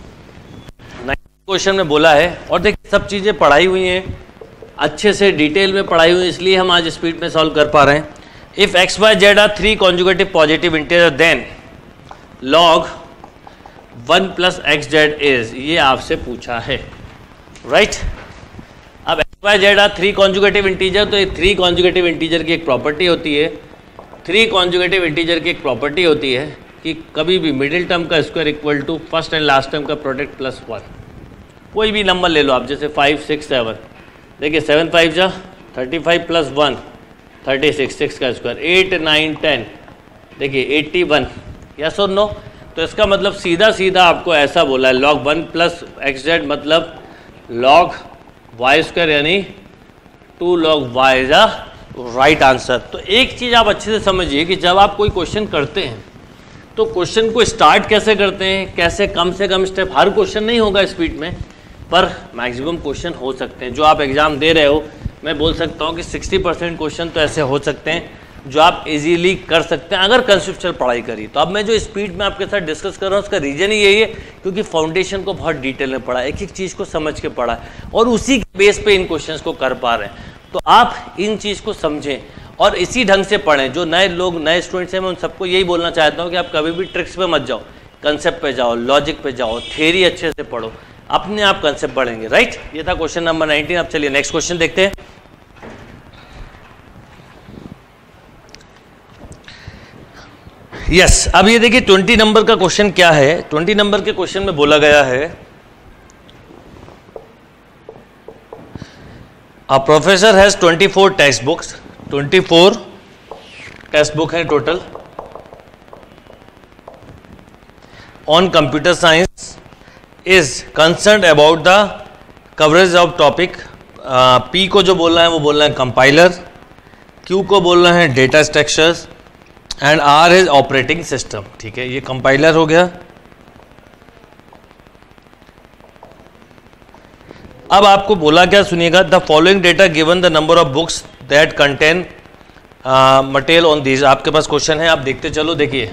क्वेश्चन में बोला है, और देखिए सब चीज़ें पढ़ाई हुई हैं अच्छे से, डिटेल में पढ़ाई हुई, इसलिए हम आज स्पीड में सॉल्व कर पा रहे हैं। If x y z are three conjugative positive integer then log one plus x z is, ये आपसे पूछा है, राइट right? अब x y z are three conjugative integer, तो ये थ्री कॉन्जुगेटिव इंटीजर की एक प्रॉपर्टी होती है, थ्री कॉन्जुगेटिव इंटीजर की एक प्रॉपर्टी होती है कि कभी भी मिडिल टर्म का square equal to first and last term का प्रोडक्ट प्लस वन। कोई भी नंबर ले लो आप, जैसे फाइव सिक्स सेवन, देखिए सेवन फाइव जा thirty five plus one thirty six, six का स्क्वायर एट नाइन टेन, देखिए एट्टी वन, यस और नो। तो इसका मतलब सीधा सीधा आपको ऐसा बोला है, log one plus x z मतलब लॉग वाई स्क्वायर, यानी to log y is a right answer. तो एक चीज़ आप अच्छे से समझिए कि जब आप कोई क्वेश्चन करते हैं तो क्वेश्चन को स्टार्ट कैसे करते हैं, कैसे कम से कम स्टेप, हर क्वेश्चन नहीं होगा स्पीड में, पर मैक्सिमम क्वेश्चन हो सकते हैं। जो आप एग्ज़ाम दे रहे हो, मैं बोल सकता हूँ कि सिक्सटी परसेंट क्वेश्चन तो ऐसे हो सकते हैं जो आप इजीली कर सकते हैं अगर कंसेप्चुअल पढ़ाई करी। तो अब मैं जो स्पीड में आपके साथ डिस्कस कर रहा हूँ उसका रीज़न ही यही है क्योंकि फाउंडेशन को बहुत डिटेल में पढ़ा, एक एक चीज़ को समझ के पढ़ा और उसी के बेस पे इन क्वेश्चंस को कर पा रहे हैं। तो आप इन चीज़ को समझें और इसी ढंग से पढ़ें। जो नए लोग, नए स्टूडेंट्स हैं, मैं उन सबको यही बोलना चाहता हूँ कि आप कभी भी ट्रिक्स पे मत जाओ, कंसेप्ट पे जाओ, लॉजिक पे जाओ, थ्योरी अच्छे से पढ़ो, अपने आप कंसेप्ट पढ़ेंगे, राइट। ये था क्वेश्चन नंबर नाइनटीन। अब चलिए नेक्स्ट क्वेश्चन देखते हैं। यस yes, अब ये देखिए ट्वेंटी नंबर का क्वेश्चन क्या है। ट्वेंटी नंबर के क्वेश्चन में बोला गया है, a professor has twenty four textbooks, twenty four textbook है total on computer science, is concern about the coverage of topic. P को जो बोलना है वो बोलना है कंपाइलर, क्यू को बोलना है data structures and R is operating system. ठीक है, ये कंपाइलर हो गया। अब आपको बोला क्या, सुनिएगा, the following data given the number of books that contain material on these. आपके पास क्वेश्चन है, आप देखते चलो। देखिए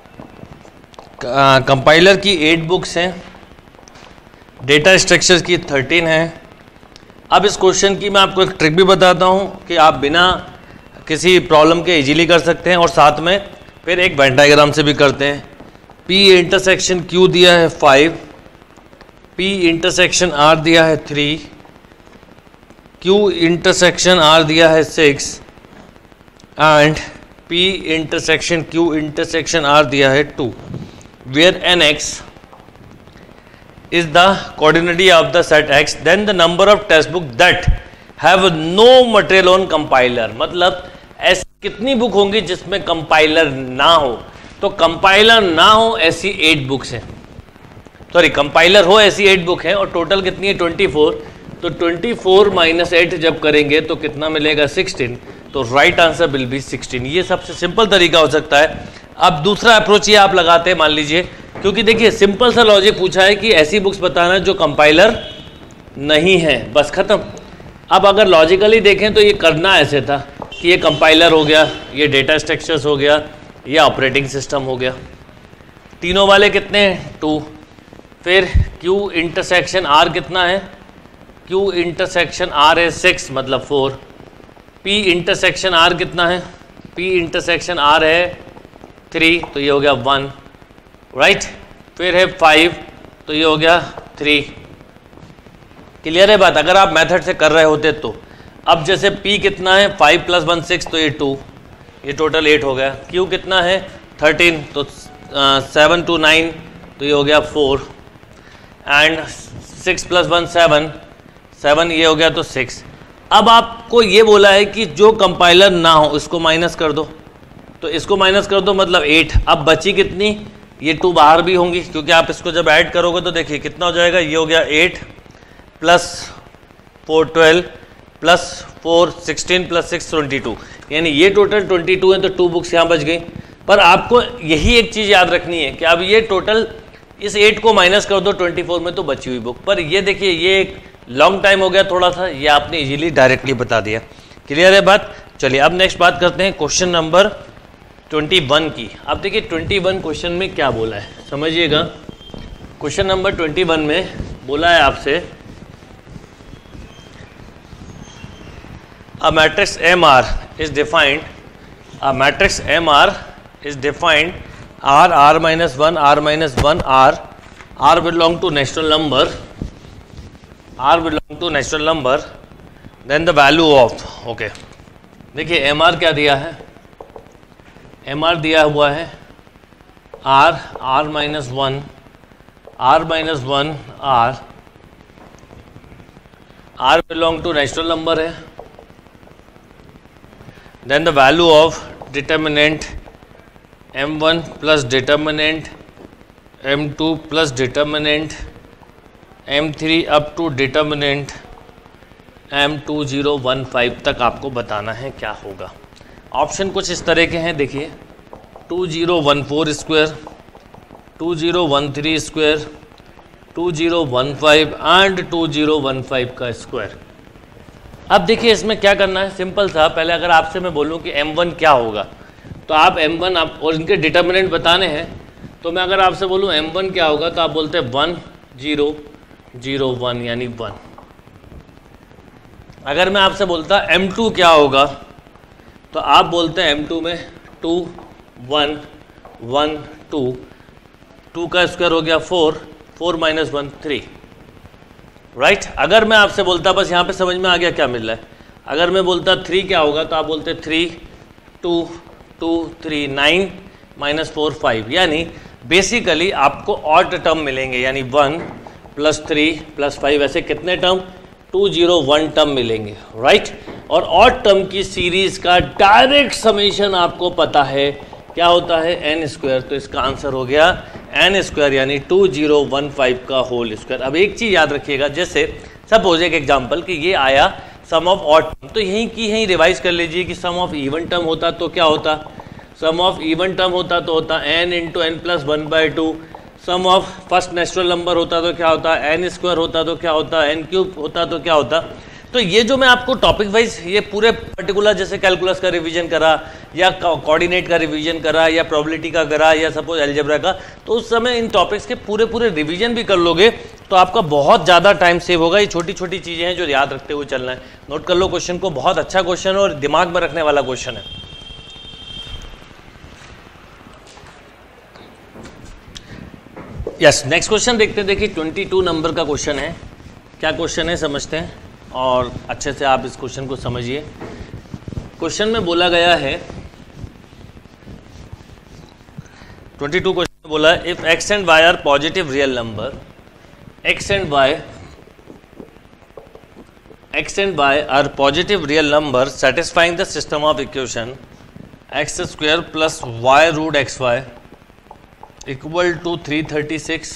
कंपाइलर की एट बुक्स हैं, डेटा स्ट्रक्चर्स की थर्टीन है। अब इस क्वेश्चन की मैं आपको एक ट्रिक भी बताता हूँ कि आप बिना किसी प्रॉब्लम के इजीली कर सकते हैं और साथ में फिर एक वेन डायग्राम से भी करते हैं। P इंटरसेक्शन Q दिया है फाइव, P इंटरसेक्शन R दिया है थ्री, Q इंटरसेक्शन R दिया है six and P intersection Q intersection R दिया है two, where N X is the coordinate of the set X, then the number of textbook that have no material on compiler, मतलब ऐसी कितनी book होंगी जिसमें compiler ना हो। तो कंपाइलर ना हो ऐसी एट बुक्स हैं, सॉरी कंपाइलर हो ऐसी एट बुक है, और टोटल कितनी है ट्वेंटी फोर। तो ट्वेंटी फोर माइनस एट जब करेंगे तो कितना मिलेगा सिक्सटीन। तो right answer will be sixteen. ये सबसे सिंपल तरीका हो सकता है। अब दूसरा अप्रोच ये आप लगाते हैं, मान लीजिए, क्योंकि देखिए सिंपल सा लॉजिक पूछा है कि ऐसी बुक्स बताना जो कंपाइलर नहीं है, बस खत्म। अब अगर लॉजिकली देखें तो ये करना ऐसे था कि ये कंपाइलर हो गया, ये डेटा स्ट्रक्चर्स हो गया, ये ऑपरेटिंग सिस्टम हो गया। तीनों वाले कितने हैं टू, फिर Q इंटरसेक्शन R कितना है, Q इंटरसेक्शन R है सिक्स मतलब फोर, P इंटरसेक्शन R कितना है, P इंटरसेक्शन R है थ्री तो ये हो गया वन, राइट। फिर है फाइव तो ये हो गया थ्री। क्लियर है बात, अगर आप मेथड से कर रहे होते तो। अब जैसे P कितना है फाइव प्लस वन सिक्स तो ये टू, ये टोटल एट हो गया। Q कितना है थर्टीन तो सेवन टू नाइन तो ये हो गया four, and six plus one seven, seven ये हो गया तो सिक्स। अब आपको ये बोला है कि जो कंपाइलर ना हो इसको माइनस कर दो, तो इसको माइनस कर दो मतलब एट। अब बची कितनी, ये टू बाहर भी होंगी क्योंकि आप इसको जब ऐड करोगे तो देखिए कितना हो जाएगा, ये हो गया eight plus four twelve plus four sixteen plus six twenty two, यानी ये टोटल ट्वेंटी टू है, तो टू बुक्स यहाँ बच गई। पर आपको यही एक चीज़ याद रखनी है कि अब ये टोटल इस एट को माइनस कर दो ट्वेंटी फोर में तो बची हुई बुक। पर ये देखिए ये एक लॉन्ग टाइम हो गया थोड़ा सा, ये आपने इजीली डायरेक्टली बता दिया। क्लियर है बात। चलिए अब नेक्स्ट बात करते हैं क्वेश्चन नंबर ट्वेंटी वन की। अब देखिए ट्वेंटी वन क्वेश्चन में क्या बोला है समझिएगा। क्वेश्चन नंबर ट्वेंटी वन में बोला है आपसे a matrix M R is defined, a matrix M R is defined R, R minus one, R minus one, R, R belong to natural number, R belong to natural number, then the value of, okay, देखिए M R क्या दिया है, M R दिया हुआ है R, R minus one, R minus one, R, R belong to natural number है, then the value of determinant M one plus determinant M two plus determinant M three up to determinant M two zero one five तक आपको बताना है क्या होगा। Option कुछ इस तरह के हैं, देखिए two zero one four square, two zero one three square, two zero one five and two zero one five का स्क्वायर। अब देखिए इसमें क्या करना है, सिंपल सा। पहले अगर आपसे मैं बोलूं कि एम वन क्या होगा तो आप एम वन आप और इनके डिटर्मिनेंट बताने हैं, तो मैं अगर आपसे बोलूं एम वन क्या होगा तो आप बोलते हैं वन जीरो जीरो वन यानी वन। अगर मैं आपसे बोलता एम टू क्या होगा तो आप बोलते हैं एम टू में two one one two, two का स्क्वायर हो गया four, four minus one three, right right? अगर मैं आपसे बोलता, बस यहाँ पे समझ में आ गया क्या मिल रहा है। अगर मैं बोलता थ्री क्या होगा तो आप बोलते three two two three nine minus four five, यानी बेसिकली आपको ऑड टर्म मिलेंगे, यानी one plus three plus five, ऐसे कितने term, two zero one term मिलेंगे, राइट right? और ऑड टर्म की सीरीज का डायरेक्ट समेशन आपको पता है क्या होता है, एन स्क्वायर। तो इसका आंसर हो गया एन स्क्वायर यानी टू जीरो वन फाइव का होल स्क्वायर। अब एक चीज़ याद रखिएगा, जैसे सपोज एक एग्जांपल कि ये आया सम ऑफ ऑड टर्म, तो यहीं की यहीं रिवाइज कर लीजिए कि सम ऑफ इवन टर्म होता तो क्या होता, सम ऑफ इवन टर्म होता तो होता n into n plus one by two, sum of first natural number होता तो क्या होता, एन स्क्वायर होता तो क्या होता, एन क्यूब होता तो क्या होता। तो ये जो मैं आपको टॉपिक वाइज ये पूरे पर्टिकुलर जैसे कैलकुलस का रिवीजन करा या कोऑर्डिनेट का रिवीजन करा या प्रोबेबिलिटी का करा या सपोज अलजेब्रा का, तो उस समय इन टॉपिक्स के पूरे पूरे रिवीजन भी कर लोगे तो आपका बहुत ज़्यादा टाइम सेव होगा। ये छोटी छोटी चीज़ें हैं जो याद रखते हुए चलना है। नोट कर लो क्वेश्चन को, बहुत अच्छा क्वेश्चन है और दिमाग में रखने वाला क्वेश्चन है। यस, नेक्स्ट क्वेश्चन देखते हैं। देखिए ट्वेंटी टू नंबर का क्वेश्चन है। क्या क्वेश्चन है समझते हैं और अच्छे से आप इस क्वेश्चन को समझिए। क्वेश्चन में बोला गया है, ट्वेंटी टू क्वेश्चन में बोला है, if x and y are positive real number x and y x and y are positive real numbers satisfying the system of equation x square plus y root xy equal to three thirty-six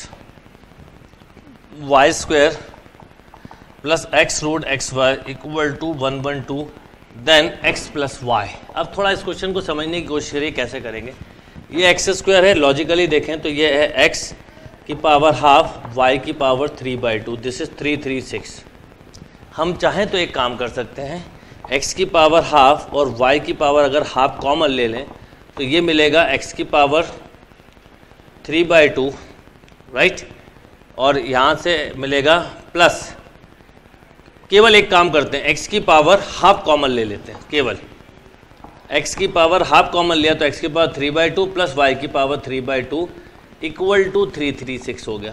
y square plus x root xy equal to one twelve then x plus y. अब थोड़ा इस question को समझने की कोशिश करिए कैसे करेंगे। ये x स्क्वायर है, लॉजिकली देखें तो ये है x की पावर हाफ y की power three by two, this is three three six. हम चाहें तो एक काम कर सकते हैं, x की पावर हाफ और y की पावर अगर हाफ कॉमन ले लें तो ये मिलेगा x की power three by two, right, और यहाँ से मिलेगा प्लस, केवल एक काम करते हैं, x की पावर हाफ कॉमन ले लेते हैं, केवल x की पावर हाफ कॉमन लिया तो x की power three by two plus y की power three by two equal to three three six हो गया,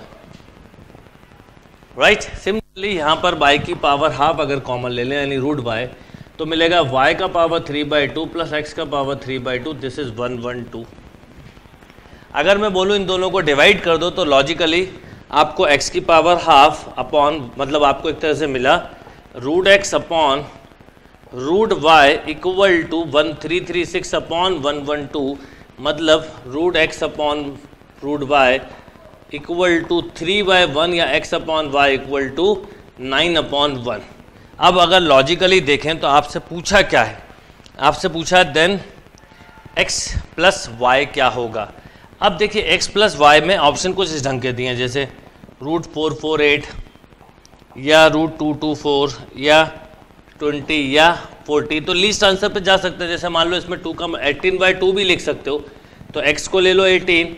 राइट। सिमिलरली यहाँ पर y की पावर हाफ अगर कॉमन ले लें यानी रूट y तो मिलेगा y का power three by two plus x का power three by two, this is one one two. अगर मैं बोलूँ इन दोनों को डिवाइड कर दो तो लॉजिकली आपको x की पावर हाफ अपॉन, मतलब आपको एक तरह से मिला root x upon root y equal to one three three six upon one one two, मतलब root x upon root y equal to three by one या x upon y equal to nine upon one. अब अगर logically देखें तो आपसे पूछा क्या है, आपसे पूछा देन x प्लस वाई क्या होगा। अब देखिए x प्लस वाई में ऑप्शन कुछ इस ढंग के दिए हैं, जैसे रूट फोर फोर एट या रूट टू टू फोर या ट्वेंटी या फोर्टी, तो लीस्ट आंसर पे जा सकते हैं। जैसे मान लो इसमें टू का एटीन बाई टू भी लिख सकते हो, तो x को ले लो एटीन,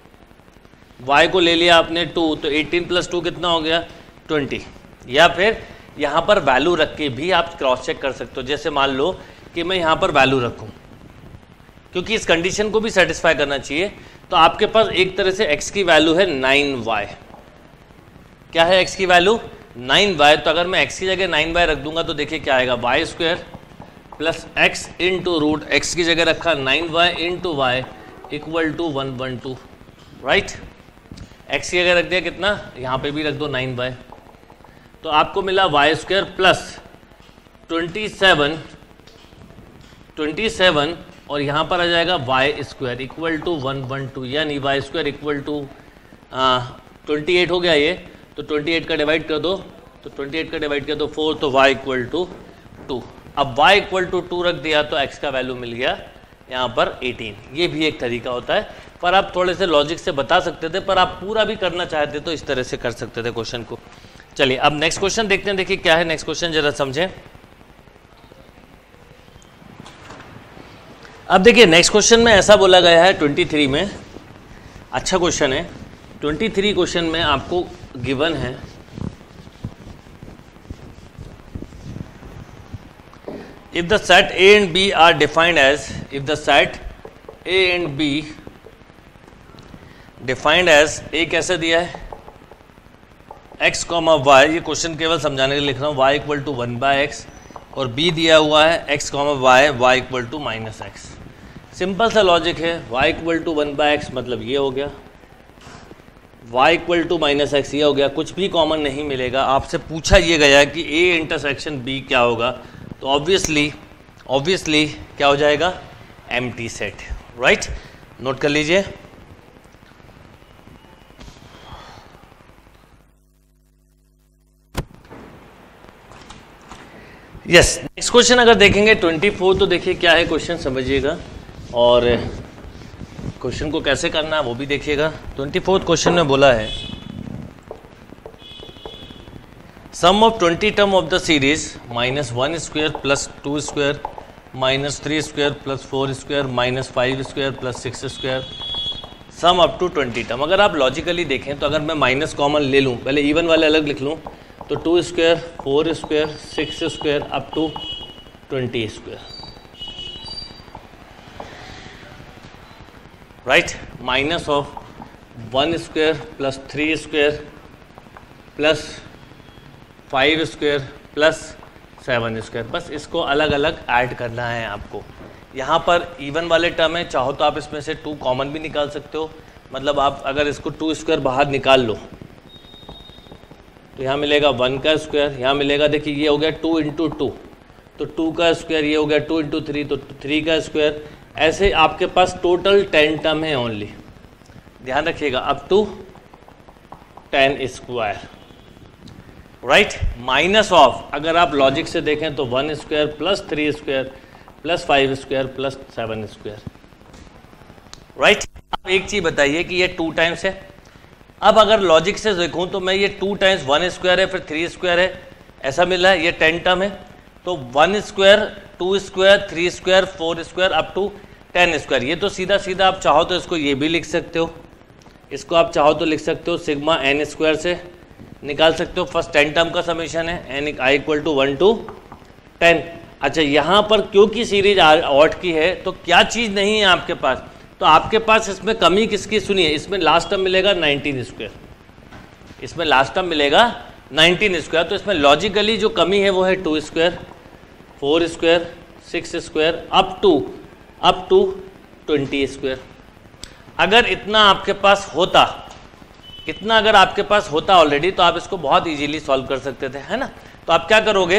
y को ले लिया आपने टू, तो एटीन प्लस टू कितना हो गया ट्वेंटी। या फिर यहाँ पर वैल्यू रख के भी आप क्रॉस चेक कर सकते हो, जैसे मान लो कि मैं यहाँ पर वैल्यू रखूँ, क्योंकि इस कंडीशन को भी सेटिस्फाई करना चाहिए, तो आपके पास एक तरह से x की वैल्यू है नाइन वाई। क्या है x की वैल्यू नाइन वाई, तो अगर मैं x की जगह नाइन वाई रख दूंगा तो देखिए क्या आएगा, y square plus x into root x की जगह रखा nine y into y equal to one one two, right. X की जगह रख दिया कितना, यहाँ पे भी रख दो नाइन वाई, तो आपको मिला y square plus twenty seven twenty seven और यहाँ पर आ जाएगा y square equal to one one two, यानी y square equal to twenty eight हो गया ये, तो ट्वेंटी एट का डिवाइड कर दो, तो ट्वेंटी एट का डिवाइड कर दो फोर, तो y इक्वल टू टू। अब y इक्वल टू टू रख दिया तो x का वैल्यू मिल गया यहाँ पर एटीन। ये भी एक तरीका होता है, पर आप थोड़े से लॉजिक से बता सकते थे, पर आप पूरा भी करना चाहते तो इस तरह से कर सकते थे क्वेश्चन को। चलिए अब नेक्स्ट क्वेश्चन देखते हैं, देखिए क्या है नेक्स्ट क्वेश्चन, जरा समझें। अब देखिए नेक्स्ट क्वेश्चन में ऐसा बोला गया है ट्वेंटी थ्री में, अच्छा क्वेश्चन है, ट्वेंटी थ्री क्वेश्चन में आपको गिवन है if the set A and B are defined as, if the set A and B defined as, A कैसे दिया है x कॉमा वाई, ये क्वेश्चन केवल समझाने के लिए लिख रहा हूँ, y equal to one by x, और B दिया हुआ है x comma y, y equal to minus x. Simple सा लॉजिक है, y equal to one by x मतलब ये हो गया, y equal to minus x ये हो गया, कुछ भी कॉमन नहीं मिलेगा। आपसे पूछा ये गया कि A इंटरसेक्शन B क्या होगा, तो ऑब्वियसली ऑब्वियसली क्या हो जाएगा एम्प्टी सेट, राइट। नोट कर लीजिए। यस, नेक्स्ट क्वेश्चन अगर देखेंगे ट्वेंटी फोर, तो देखिए क्या है क्वेश्चन, समझिएगा और क्वेश्चन को कैसे करना है वो भी देखिएगा। ट्वेंटी फोर्थ क्वेश्चन में बोला है sum of twenty term of the series minus one square plus two square minus three square plus four square minus five square plus six square sum up to twenty term. अगर आप logically देखें तो अगर मैं minus common ले लूँ, पहले even वाले अलग लिख लूँ, तो two square four square six square up to twenty square, right, minus of one square plus three square plus five square plus seven square. बस इसको अलग अलग ऐड करना है आपको। यहाँ पर इवन वाले टर्म है, चाहो तो आप इसमें से टू कॉमन भी निकाल सकते हो, मतलब आप अगर इसको टू स्क्वायर बाहर निकाल लो तो यहाँ मिलेगा वन का स्क्वायर, यहाँ मिलेगा देखिए ये हो गया टू इंटू टू, तो टू का स्क्वायर, ये हो गया टू इंटू थ्री तो थ्री का स्क्वायर। ऐसे आपके पास टोटल टेन टर्म है ओनली, ध्यान रखिएगा, up to ten square, right. Minus of, अगर आप लॉजिक से देखें तो one square plus three square plus five square plus seven square, right. आप एक चीज़ बताइए कि ये टू टाइम्स है। अब अगर लॉजिक से देखूं तो मैं ये टू टाइम्स वन स्क्वायर है फिर थ्री स्क्वायर है, ऐसा मिल रहा है, ये टेन टर्म है। तो one square, two square, three square, four square up to ten square, ये तो सीधा सीधा आप चाहो तो इसको ये भी लिख सकते हो, इसको आप चाहो तो लिख सकते हो सिग्मा एन स्क्वायर से निकाल सकते हो। फर्स्ट टेन टर्म का समीशन है n i equal to one to ten. अच्छा, यहाँ पर क्योंकि सीरीज ऑड की है तो क्या चीज़ नहीं है आपके पास, तो आपके पास इसमें कमी किसकी सुनिए, इसमें लास्ट टर्म मिलेगा नाइनटीन स्क्वायर, इसमें लास्ट टर्म मिलेगा नाइनटीन स्क्वायर, तो इसमें लॉजिकली जो कमी है वो है two square, four square, six square up to up to twenty square. अगर इतना आपके पास होता, इतना अगर आपके पास होता ऑलरेडी तो आप इसको बहुत इजीली सॉल्व कर सकते थे, है ना। तो आप क्या करोगे,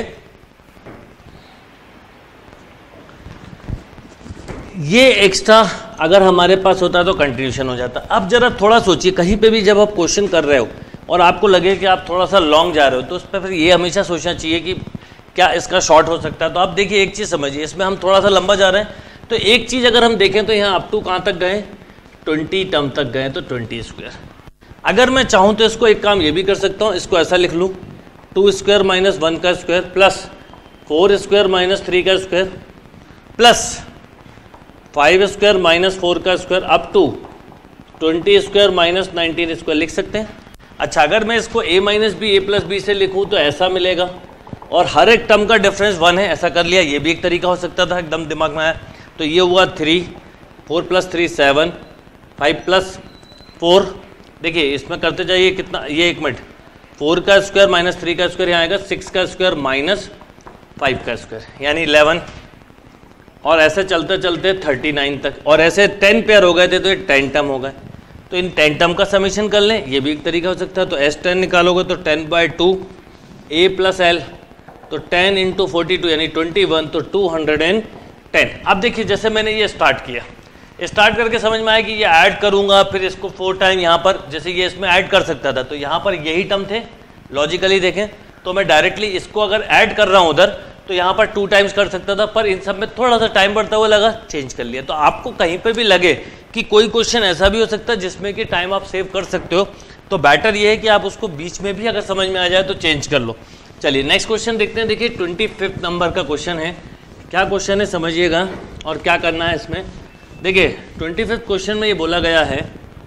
ये एक्स्ट्रा अगर हमारे पास होता तो कंट्रीब्यूशन हो जाता। अब जरा थोड़ा सोचिए, कहीं पे भी जब आप क्वेश्चन कर रहे हो और आपको लगे कि आप थोड़ा सा लॉन्ग जा रहे हो तो उस पर फिर ये हमेशा सोचना चाहिए कि क्या इसका शॉर्ट हो सकता है। तो आप देखिए एक चीज़ समझिए, इसमें हम थोड़ा सा लंबा जा रहे हैं, तो एक चीज़ अगर हम देखें तो यहाँ अप टू कहाँ तक गए, ट्वेंटी टर्म तक गए, तो ट्वेंटी स्क्वायर। अगर मैं चाहूँ तो इसको एक काम ये भी कर सकता हूँ, इसको ऐसा लिख लूँ, टू स्क्वायर माइनस वन का square plus four square minus three का square plus five square minus four का square up to twenty square minus nineteen square लिख सकते हैं। अच्छा, अगर मैं इसको a minus B A plus b से लिखूँ तो ऐसा मिलेगा, और हर एक टर्म का डिफरेंस वन है, ऐसा कर लिया, ये भी एक तरीका हो सकता था, एकदम दिमाग में आया। तो ये हुआ three, four plus three seven, five plus four, देखिए इसमें करते जाइए कितना, ये एक मिनट, फोर का स्क्वायर माइनस थ्री का स्क्वायर यहाँ आएगा, सिक्स का स्क्वायर माइनस फाइव का स्क्वायर यानी इलेवन, और ऐसे चलते चलते थर्टी नाइन तक, और ऐसे टेन पेयर हो गए थे तो ये टेन टर्म हो गए। तो इन टेन टर्म का समीशन कर लें, ये भी एक तरीका हो सकता है। तो एस टेन निकालोगे तो ten by two A plus l, तो टेन इंटू फोर्टी टू यानी ट्वेंटी वन, तो टू हंड्रेड एंड टेन। अब देखिए जैसे मैंने ये स्टार्ट किया, स्टार्ट करके समझ में आया कि ये ऐड करूंगा, फिर इसको फोर टाइम यहाँ पर, जैसे ये इसमें ऐड कर सकता था, तो यहाँ पर यही टर्म थे, लॉजिकली देखें तो मैं डायरेक्टली इसको अगर ऐड कर रहा हूँ उधर तो यहाँ पर टू टाइम्स कर सकता था, पर इन सब में थोड़ा सा टाइम बढ़ता हुआ लगा, चेंज कर लिया। तो आपको कहीं पे भी लगे कि कोई क्वेश्चन ऐसा भी हो सकता है जिसमें कि टाइम आप सेव कर सकते हो, तो बेटर ये है कि आप उसको बीच में भी अगर समझ में आ जाए तो चेंज कर लो। चलिए नेक्स्ट क्वेश्चन देखते हैं। देखिए ट्वेंटी फिफ्थ नंबर का क्वेश्चन है, क्या क्वेश्चन है समझिएगा और क्या करना है इसमें। देखिए ट्वेंटी फिफ्थ क्वेश्चन में ये बोला गया है,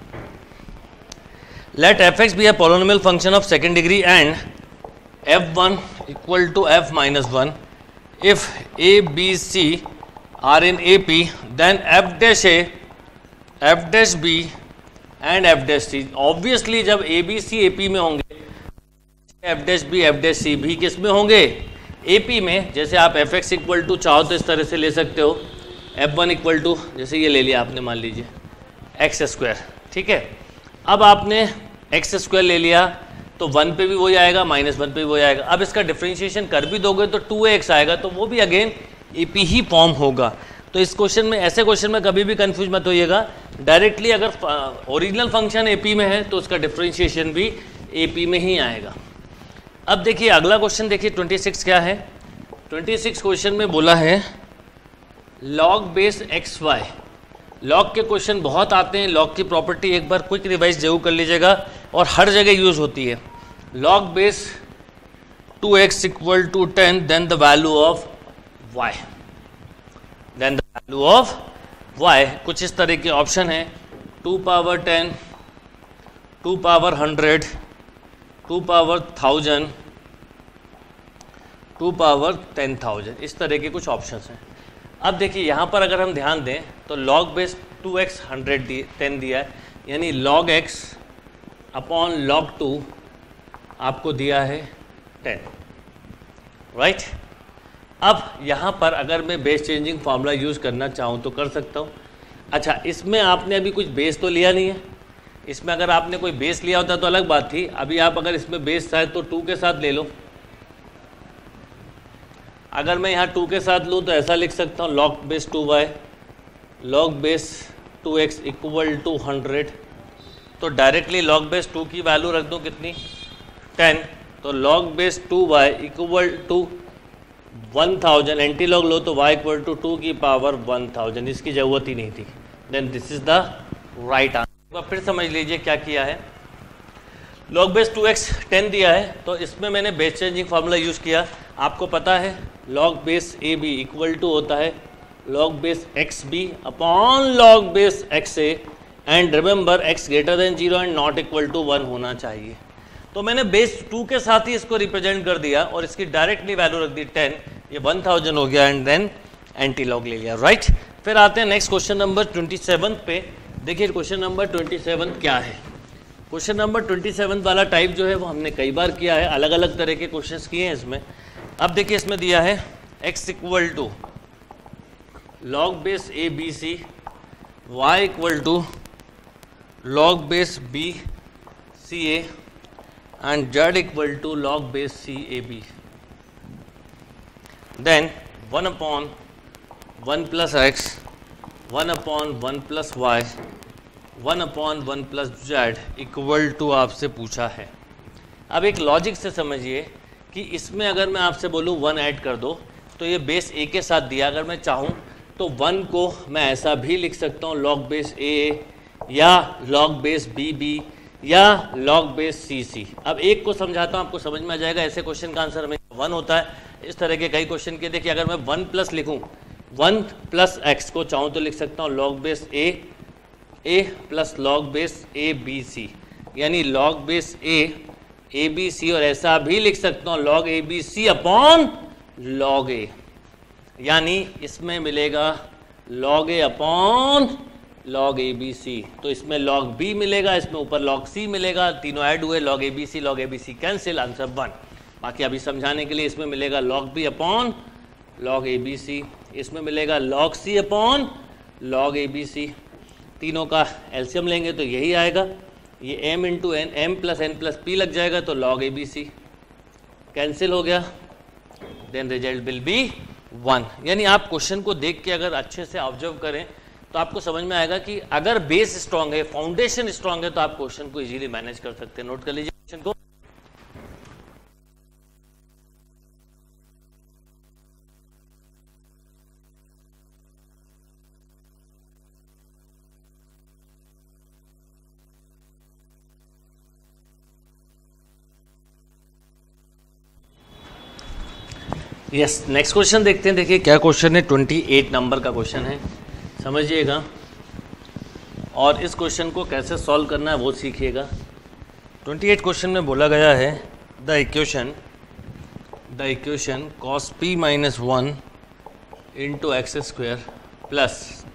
let f x be a polynomial function of second degree and f one equal to f minus one if a b c are in A P then f dash a f dash b and f dash c। obviously जब a b c A P में होंगे, f dash b f dash c भी किस में होंगे, A P में। जैसे आप एफ एक्स इक्वल टू चाहो तो इस तरह से ले सकते हो, एफ वन इक्वल टू, जैसे ये ले लिया आपने, मान लीजिए एक्स स्क्वायर, ठीक है। अब आपने एक्स स्क्वायर ले लिया तो वन पे भी वही आएगा, माइनस वन पे भी वही आएगा। अब इसका डिफरेंशिएशन कर भी दोगे तो टू एक्स आएगा, तो वो भी अगेन ए पी ही फॉर्म होगा। तो इस क्वेश्चन में, ऐसे क्वेश्चन में कभी भी कंफ्यूज मत होइएगा, डायरेक्टली अगर ओरिजिनल फंक्शन ए पी में है तो उसका डिफरेंशिएशन भी ए पी में ही आएगा। अब देखिए अगला क्वेश्चन देखिए ट्वेंटी सिक्स क्या है। ट्वेंटी सिक्स क्वेश्चन में बोला है log base x y. Log के क्वेश्चन बहुत आते हैं, लॉग की प्रॉपर्टी एक बार क्विक रिवाइज जरूर कर लीजिएगा और हर जगह यूज होती है। Log base two x equal to ten then the value of y, then the value of y. कुछ इस तरह के ऑप्शन है, two power ten, two power hundred, two power thousand, two power ten thousand, इस तरह के कुछ options हैं। अब देखिए यहाँ पर अगर हम ध्यान दें तो log base two x hundred दी टेन दिया है, यानी log x upon log two आपको दिया है टेन, राइट। अब यहाँ पर अगर मैं बेस चेंजिंग फार्मूला यूज़ करना चाहूँ तो कर सकता हूँ। अच्छा, इसमें आपने अभी कुछ बेस तो लिया नहीं है, इसमें अगर आपने कोई बेस लिया होता तो अलग बात थी, अभी आप अगर इसमें बेस है तो टू के साथ ले लो। अगर मैं यहाँ टू के साथ लूँ तो ऐसा लिख सकता हूँ log base two y log base two x equal to hundred. तो डायरेक्टली लॉग बेस टू की वैल्यू रख दूँ कितनी, टेन। तो log base two y equal to one thousand, anti log लो तो y इक्वल टू टू की power one thousand, इसकी ज़रूरत ही नहीं थी। Then this is the right answer. फिर समझ लीजिए क्या किया है। Log base two x ten दिया है तो इसमें मैंने बेस चेंजिंग फार्मूला यूज़ किया। आपको पता है log base a b equal to होता है log base x b upon log base x a, and remember x greater than zero and not equal to one होना चाहिए। तो मैंने बेस टू के साथ ही इसको रिप्रेजेंट कर दिया और इसकी डायरेक्टली वैल्यू रख दी टेन, ये वन थाउजेंड हो गया एंड देन एंटी लॉग ले लिया, राइट। फिर आते हैं next question number twenty seven पे। देखिए क्वेश्चन नंबर ट्वेंटी सेवन क्या है। क्वेश्चन नंबर ट्वेंटी सेवन वाला टाइप जो है वो हमने कई बार किया है, अलग अलग तरह के क्वेश्चंस किए हैं इसमें। अब देखिए इसमें दिया है x equal to log base a B c, y equal to log base b c a and z equal to log base C A B. Then one upon one plus x, one upon one plus y, one upon one plus z equal to आपसे पूछा है। अब एक logic से समझिए कि इसमें अगर मैं आपसे बोलूँ वन ऐड कर दो तो ये बेस a के साथ दिया, अगर मैं चाहूँ तो वन को मैं ऐसा भी लिख सकता हूँ log बेस a या log बेस b b या log बेस सी सी। अब एक को समझाता हूँ, आपको समझ में आ जाएगा। ऐसे क्वेश्चन का आंसर हमें वन होता है। इस तरह के कई क्वेश्चन के देखिए, अगर मैं वन प्लस लिखूँ, वन प्लस एक्स को चाहूँ तो लिख सकता हूँ log base a a plus log base a B c, यानी log base a a B c, और ऐसा भी लिख सकता हूँ log a B c upon log a, यानी इसमें मिलेगा log a upon log a B C. तो इसमें log b मिलेगा, इसमें ऊपर log c मिलेगा, तीनों ऐड हुए log a B c log a B c cancel, answer one. बाकी अभी समझाने के लिए इसमें मिलेगा log b upon log a B c, इसमें मिलेगा log c upon log a B c. तीनों का एलसीएम लेंगे तो यही आएगा, ये m into n m plus n plus p लग जाएगा तो log a B c cancel हो गया। Then result will be one. यानी आप क्वेश्चन को देख के अगर अच्छे से ऑब्जर्व करें तो आपको समझ में आएगा कि अगर बेस स्ट्रांग है, फाउंडेशन स्ट्रांग है, तो आप क्वेश्चन को इजीली मैनेज कर सकते हैं। नोट कर लीजिए क्वेश्चन को। यस, नेक्स्ट क्वेश्चन देखते हैं। देखिए क्या क्वेश्चन है, अट्ठाईस नंबर का क्वेश्चन है, समझिएगा और इस क्वेश्चन को कैसे सॉल्व करना है वो सीखिएगा। अट्ठाईस क्वेश्चन में बोला गया है the equation the equation cos p minus one into x square plus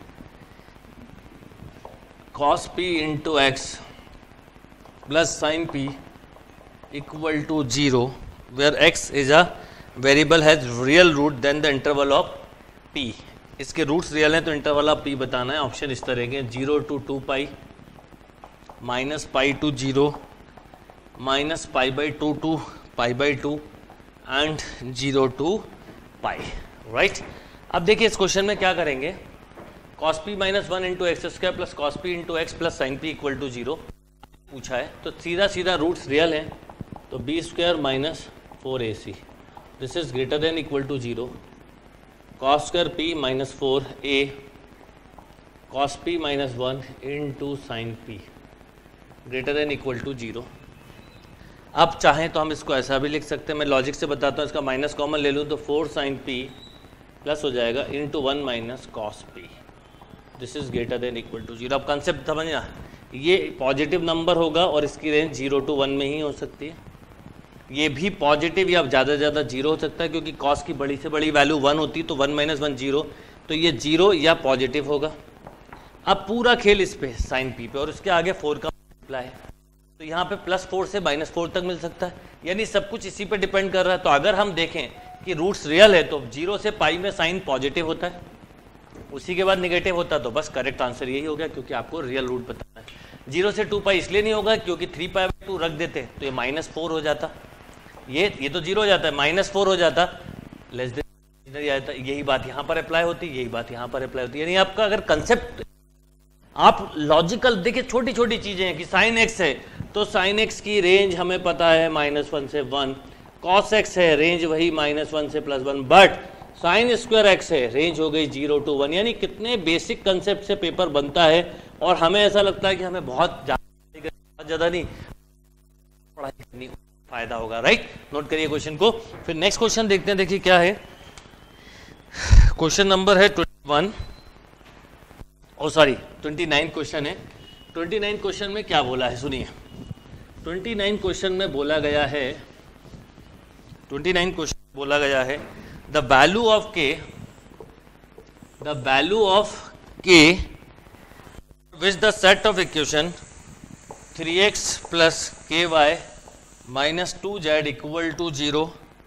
cos p into x plus sine p equal to zero where x is a variable has real root then the interval of p. इसके roots real हैं तो interval of P बताना है। Option इस तरह के, zero to to pi, minus pi to zero, minus pi by two to pi by two and zero to pi, right. अब देखिए इस क्वेश्चन में क्या करेंगे, cos p minus one into x square plus cos p into x plus sine p equal to zero पूछा है, तो सीधा सीधा रूट्स रियल हैं तो b square minus four a c, this is greater than equal to zero, cos square p minus four a cos p minus one into sine p greater than equal to zero. अब चाहें तो हम इसको ऐसा भी लिख सकते हैं, मैं लॉजिक से बताता हूँ। इसका माइनस कॉमन ले लूँ तो फोर साइन पी प्लस हो जाएगा इन to one minus cos p, this is greater than equal to zero. अब कंसेप्ट समझना, ये पॉजिटिव नंबर होगा और इसकी रेंज जीरो टू वन में ही हो सकती है। ये भी पॉजिटिव या ज़्यादा से ज़्यादा जीरो हो सकता है, क्योंकि कॉस की बड़ी से बड़ी वैल्यू वन होती है तो वन माइनस वन जीरो, तो ये जीरो या पॉजिटिव होगा। अब पूरा खेल इस पे साइन पी पे और उसके आगे फोर का मल्टीप्लाई है, तो यहाँ पे प्लस फोर से माइनस फोर तक मिल सकता है, यानी सब कुछ इसी पे डिपेंड कर रहा है। तो अगर हम देखें कि रूट्स रियल है तो जीरो से पाई में साइन पॉजिटिव होता है, उसी के बाद निगेटिव होता है, तो बस करेक्ट आंसर यही हो गया, क्योंकि आपको रियल रूट बताना है। जीरो से टू पाई इसलिए नहीं होगा क्योंकि थ्री पाई बाई टू रख देते तो ये माइनस फोर हो जाता, ये ये तो जीरो हो जाता है, माइनस फोर हो जाता, लेस देन जाता। यही बात यहाँ पर अप्लाई होती, यही बात यहाँ पर अप्लाई होती। यानी आपका अगर कंसेप्ट आप लॉजिकल देखिए, छोटी छोटी चीजें हैं कि साइन एक्स है तो साइन एक्स की रेंज हमें पता है माइनस वन से वन, कॉस एक्स है रेंज वही माइनस वन से plus one, but sine square x है रेंज हो गई जीरो टू वन। यानी कितने बेसिक कंसेप्ट से पेपर बनता है और हमें ऐसा लगता है कि हमें बहुत बहुत ज़्यादा नहीं पढ़ाई करनी, फायदा होगा, राइट। नोट करिए क्वेश्चन को। फिर नेक्स्ट क्वेश्चन देखते हैं, देखिए क्या है। क्वेश्चन नंबर है twenty one, o sorry twenty nine question है। ट्वेंटी नाइन क्वेश्चन में क्या बोला है सुनिए। ट्वेंटी नाइन क्वेश्चन में बोला गया है, ट्वेंटी नाइन क्वेश्चन बोला गया है the value of k, the value of k which the set of equation three x plus ky minus two z equal to zero,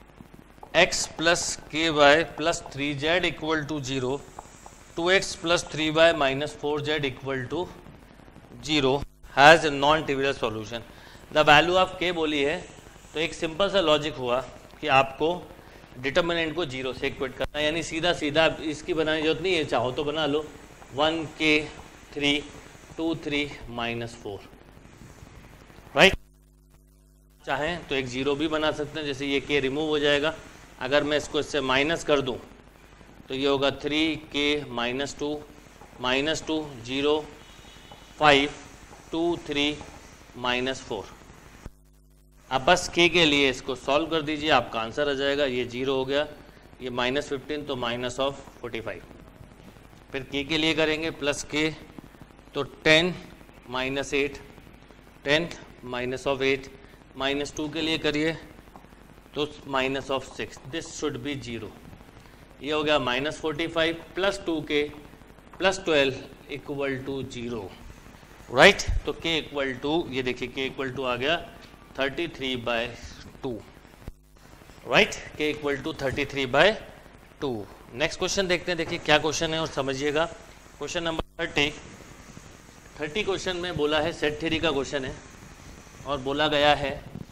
x plus ky plus three z equal to zero, two x plus three y minus four z equal to zero has a non-trivial solution। the value of k बोली है तो एक simple सा logic हुआ कि आपको determinant को zero से इक्वेट करना है, यानी सीधा सीधा इसकी बनाने की जरूरत नहीं है, चाहो तो बना लो one k three two three minus four, right. चाहें तो एक जीरो भी बना सकते हैं, जैसे ये के रिमूव हो जाएगा। अगर मैं इसको इससे माइनस कर दूं तो ये होगा three k minus two minus two zero five two three minus four. अब बस के के लिए इसको सॉल्व कर दीजिए, आपका आंसर आ जाएगा। ये जीरो हो गया, ये माइनस फिफ्टीन तो माइनस ऑफ फोर्टी फाइव। फिर के के लिए करेंगे प्लस के तो ten minus eight, ten minus of eight, minus two के लिए करिए तो माइनस ऑफ सिक्स, दिस शुड बी जीरो। ये हो गया minus forty five plus two k plus twelve equal to zero, right. तो के इक्वल टू, ये देखिए के इक्वल टू आ गया thirty three by two, right. K equal to thirty three by two. Next question देखते हैं, देखिए क्या क्वेश्चन है और समझिएगा। Question number thirty, thirty question में बोला है, सेट थ्योरी का क्वेश्चन है और बोला गया है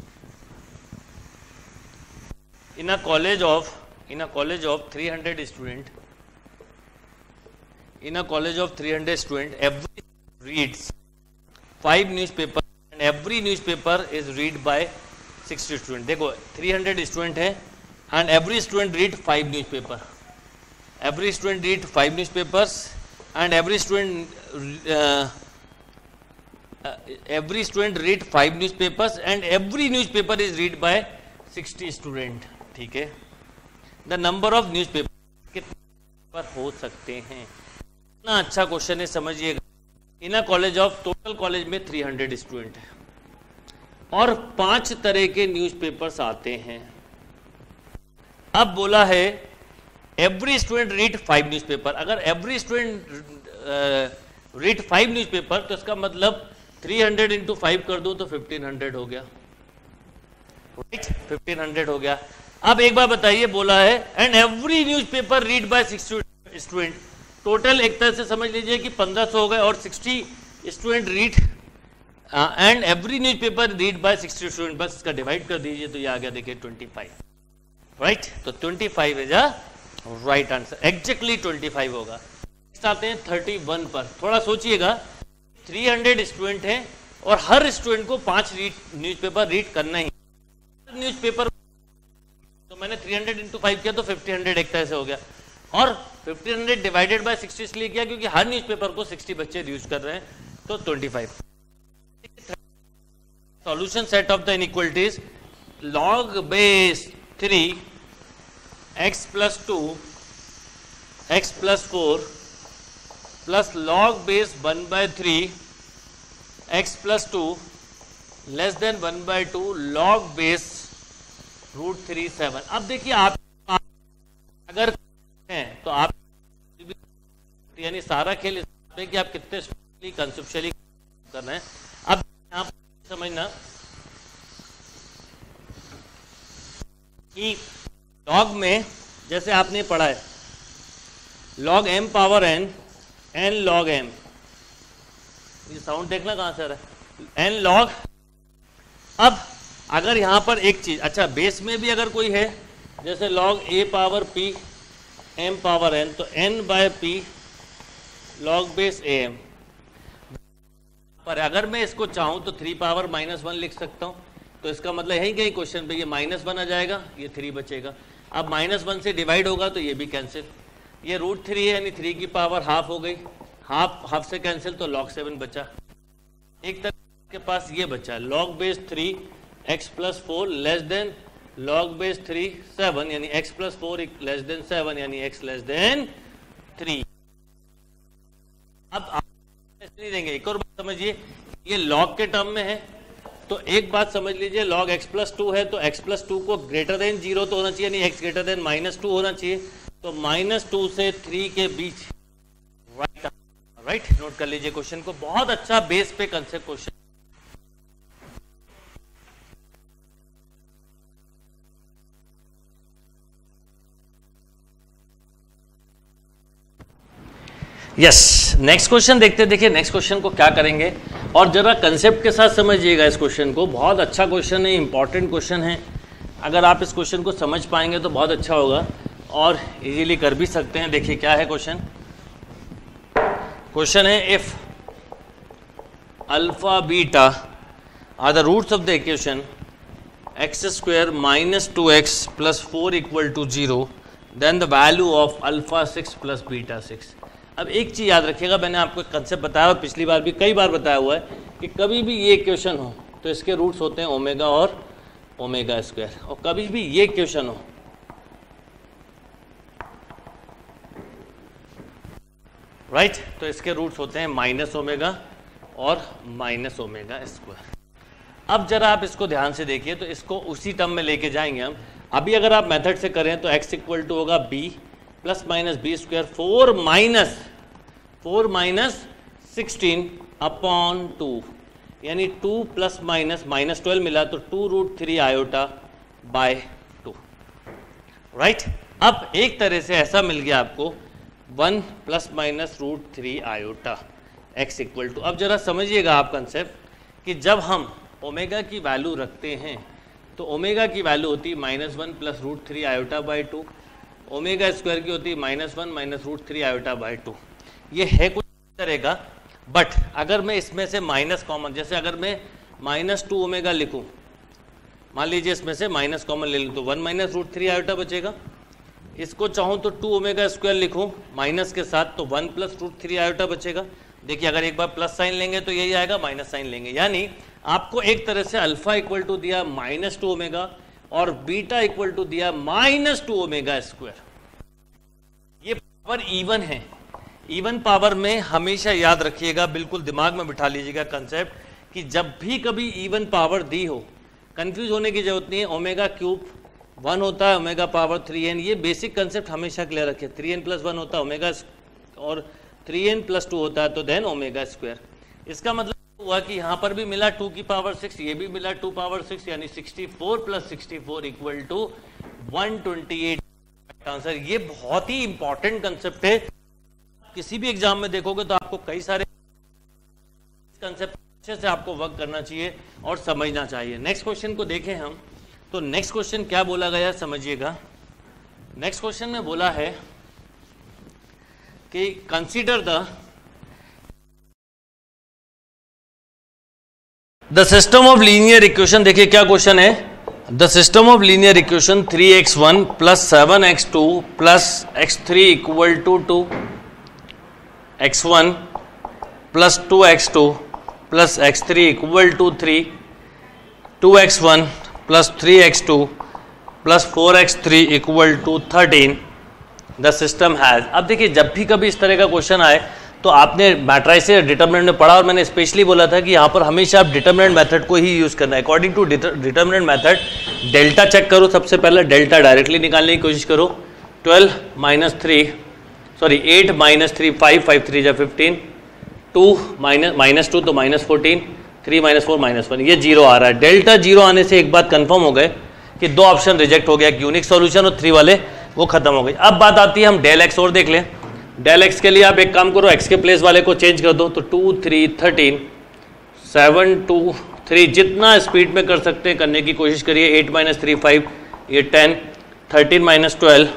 in a college of in a college of three hundred student in a college of three hundred student every reads five newspaper and every newspaper is read by sixty student। देखो three hundred student है and every student read five newspaper, every student read five newspapers and every student uh, uh, every student read five newspapers and every newspaper is read by sixty student, ठीक है। the number of newspaper कितने पर हो सकते हैं। इतना अच्छा question है, समझिएगा। In a college of, total college में थ्री हंड्रेड स्टूडेंट है और पांच तरह के न्यूज़पेपर्स आते हैं। अब बोला है every student read five newspaper. अगर every student read five newspaper तो इसका मतलब थ्री हंड्रेड इंटू फाइव कर दो तो फिफ्टीन हंड्रेड हो गया, राइट। फिफ्टीन हंड्रेड हो गया। अब एक बार बताइए, बोला है and every newspaper read by sixty student. Total एक तरह से समझ लीजिए कि पंद्रह सौ हो गए और sixty student read and every newspaper read by sixty student. बस इसका डिवाइड कर दीजिए तो ये आ गया, देखिए ट्वेंटी फाइव, राइट। तो twenty five is a right answer, exactly twenty five होगा। नेक्स्ट आते हैं थर्टी वन पर। थोड़ा सोचिएगा, थ्री हंड्रेड स्टूडेंट हैं और हर स्टूडेंट को पांच रीड न्यूज़पेपर रीड करना ही। न्यूज़पेपर तो मैंने थ्री हंड्रेड इंटू फाइव किया तो फिफ्टी हंड्रेड एक तरह से हो गया, और fifteen hundred divided by sixty इसलिए किया क्योंकि हर न्यूज़पेपर को सिक्सटी बच्चे यूज कर रहे हैं, तो twenty five. Solution set of the inequalities log base three x plus two x plus four plus log base one by three x plus two less than one by two log base root three seven. अब देखिए, आप अगर हैं तो आप यानी सारा खेल है कि आप कितने कंसेप्चुअली कर रहे हैं। अब यहाँ पर समझना कि लॉग में जैसे आपने पढ़ा है log m power n n log m, ये साउंड देखना कहाँ से आ रहा है, एन लॉग। अब अगर यहाँ पर एक चीज, अच्छा बेस में भी अगर कोई है जैसे log a power p m power n, तो n by p log base a m. पर अगर मैं इसको चाहूँ तो थ्री पावर माइनस वन लिख सकता हूँ, तो इसका मतलब यही कहीं क्वेश्चन पे ये माइनस वन आ जाएगा, ये थ्री बचेगा। अब माइनस वन से डिवाइड होगा तो ये भी कैंसिल, ये रूट थ्री है यानी थ्री की पावर हाफ हो गई, हाफ हाफ से कैंसिल तो लॉग सेवन बचा। एक तरह के पास ये बचा log base three x plus four less than log base three seven, यानी x plus four less than seven यानी एक्स लेस देन थ्री। अब आप नहीं देंगे, एक और बात समझिए, ये लॉग के टर्म में है तो एक बात समझ लीजिए, लॉग एक्स प्लस टू है तो एक्स प्लस टू को ग्रेटर देन जीरो तो होना चाहिए, यानी x greater than minus two होना चाहिए, तो माइनस टू से थ्री के बीच राइट राइट नोट कर लीजिए क्वेश्चन को, बहुत अच्छा बेस पे concept question. Yes, next question देखते हैं। देखिए नेक्स्ट क्वेश्चन को क्या करेंगे, और जरा कंसेप्ट के साथ समझिएगा इस क्वेश्चन को, बहुत अच्छा क्वेश्चन है, इंपॉर्टेंट क्वेश्चन है। अगर आप इस क्वेश्चन को समझ पाएंगे तो बहुत अच्छा होगा और इजीली कर भी सकते हैं। देखिए क्या है क्वेश्चन, क्वेश्चन है if alpha beta are the roots of the equation x square minus two x plus four equal to zero, then the value of alpha six plus beta six. अब एक चीज़ याद रखिएगा, मैंने आपको एक कंसेप्ट बताया और पिछली बार भी कई बार बताया हुआ है कि कभी भी ये इक्वेशन हो तो इसके रूट्स होते हैं ओमेगा और ओमेगा स्क्वायर, और कभी भी ये इक्वेशन हो राइट right? तो इसके रूट्स होते हैं माइनस ओमेगा और माइनस ओमेगा स्क्वायर। अब जरा आप इसको ध्यान से देखिए, तो इसको उसी टर्म में लेके जाएंगे हम। अभी अगर आप मेथड से करें तो x इक्वल टू होगा b plus minus B square four minus four minus sixteen upon two, यानी two plus minus minus twelve मिला तो two root three iota by two right. अब एक तरह से ऐसा मिल गया आपको one plus minus root three iota x equal to. अब जरा समझिएगा आप कंसेप्ट कि जब हम ओमेगा की वैल्यू रखते हैं तो ओमेगा की वैल्यू होती है minus one plus root three iota by two, omega square की होती है minus one minus root three iota by two. ये है कुछ तरह का, बट अगर मैं इसमें से माइनस कॉमन, जैसे अगर मैं माइनस टू ओमेगा लिखूँ, मान लीजिए इसमें से माइनस कॉमन ले लूँ तो one minus root three iota बचेगा। इसको चाहूँ तो टू ओमेगा स्क्वायर लिखूँ माइनस के साथ तो one plus root three iota बचेगा। देखिए अगर एक बार प्लस साइन लेंगे तो यही आएगा, माइनस साइन लेंगे, यानी आपको एक तरह से अल्फा इक्वल टू दिया माइनस टू ओमेगा और बीटा इक्वल टू दिया माइनस टू ओमेगा स्क्वायर। ये पावर इवन है, इवन पावर में हमेशा याद रखिएगा, बिल्कुल दिमाग में बिठा लीजिएगा कंसेप्ट कि जब भी कभी इवन पावर दी हो, कंफ्यूज होने की जरूरत नहीं है। ओमेगा क्यूब वन होता है, ओमेगा पावर थ्री एन, ये बेसिक कंसेप्ट हमेशा क्लियर रखिए। थ्री एन प्लस वन होता है ओमेगा और थ्री एन प्लस टू होता है तो देन ओमेगा स्क्वायर। इसका मतलब हुआ कि यहाँ पर भी मिला टू की पावर सिक्स, ये भी मिला टू पावर सिक्स, यानी sixty four plus sixty four equal to one twenty eight answer. ये बहुत ही इंपॉर्टेंट कंसेप्ट है, किसी भी एग्जाम में देखोगे तो आपको कई सारे कंसेप्ट अच्छे से आपको वर्क करना चाहिए और समझना चाहिए। नेक्स्ट क्वेश्चन को देखें हम, तो नेक्स्ट क्वेश्चन क्या बोला गया समझिएगा। नेक्स्ट क्वेश्चन में बोला है कि consider the the system of linear equation. देखिए क्या क्वेश्चन है, the system of linear equation three X one plus seven X two plus X three equal to two, X one plus two X two plus X three equal to three, two X one plus three X two plus four X three equal to thirteen, the system has. अब देखिए जब भी कभी इस तरह का question आए तो आपने मैट्राइसेस या डिटर्मिनेंट में पढ़ा, और मैंने स्पेशली बोला था कि यहाँ पर हमेशा आप डिटर्मिनेंट मेथड को ही यूज़ करना है। According to determinant method delta check करो, सबसे पहले डेल्टा डायरेक्टली निकालने की कोशिश करो। Twelve minus three sorry eight minus three five, five three जा fifteen, two minus minus two तो minus fourteen, three minus four minus one, ये जीरो आ रहा है। डेल्टा जीरो आने से एक बात कंफर्म हो गए कि दो ऑप्शन रिजेक्ट हो गया, यूनिक सॉल्यूशन और थ्री वाले वो खत्म हो गई। अब बात आती है हम डेल एक्स और देख लें, डेल एक्स के लिए आप एक काम करो, एक्स के प्लेस वाले को चेंज कर दो, तो two three thirteen, seven two three, जितना स्पीड में कर सकते हैं करने की कोशिश करिए। एट माइनस थ्री फाइव, ये टेन, थर्टीन माइनस ट्वेल्व,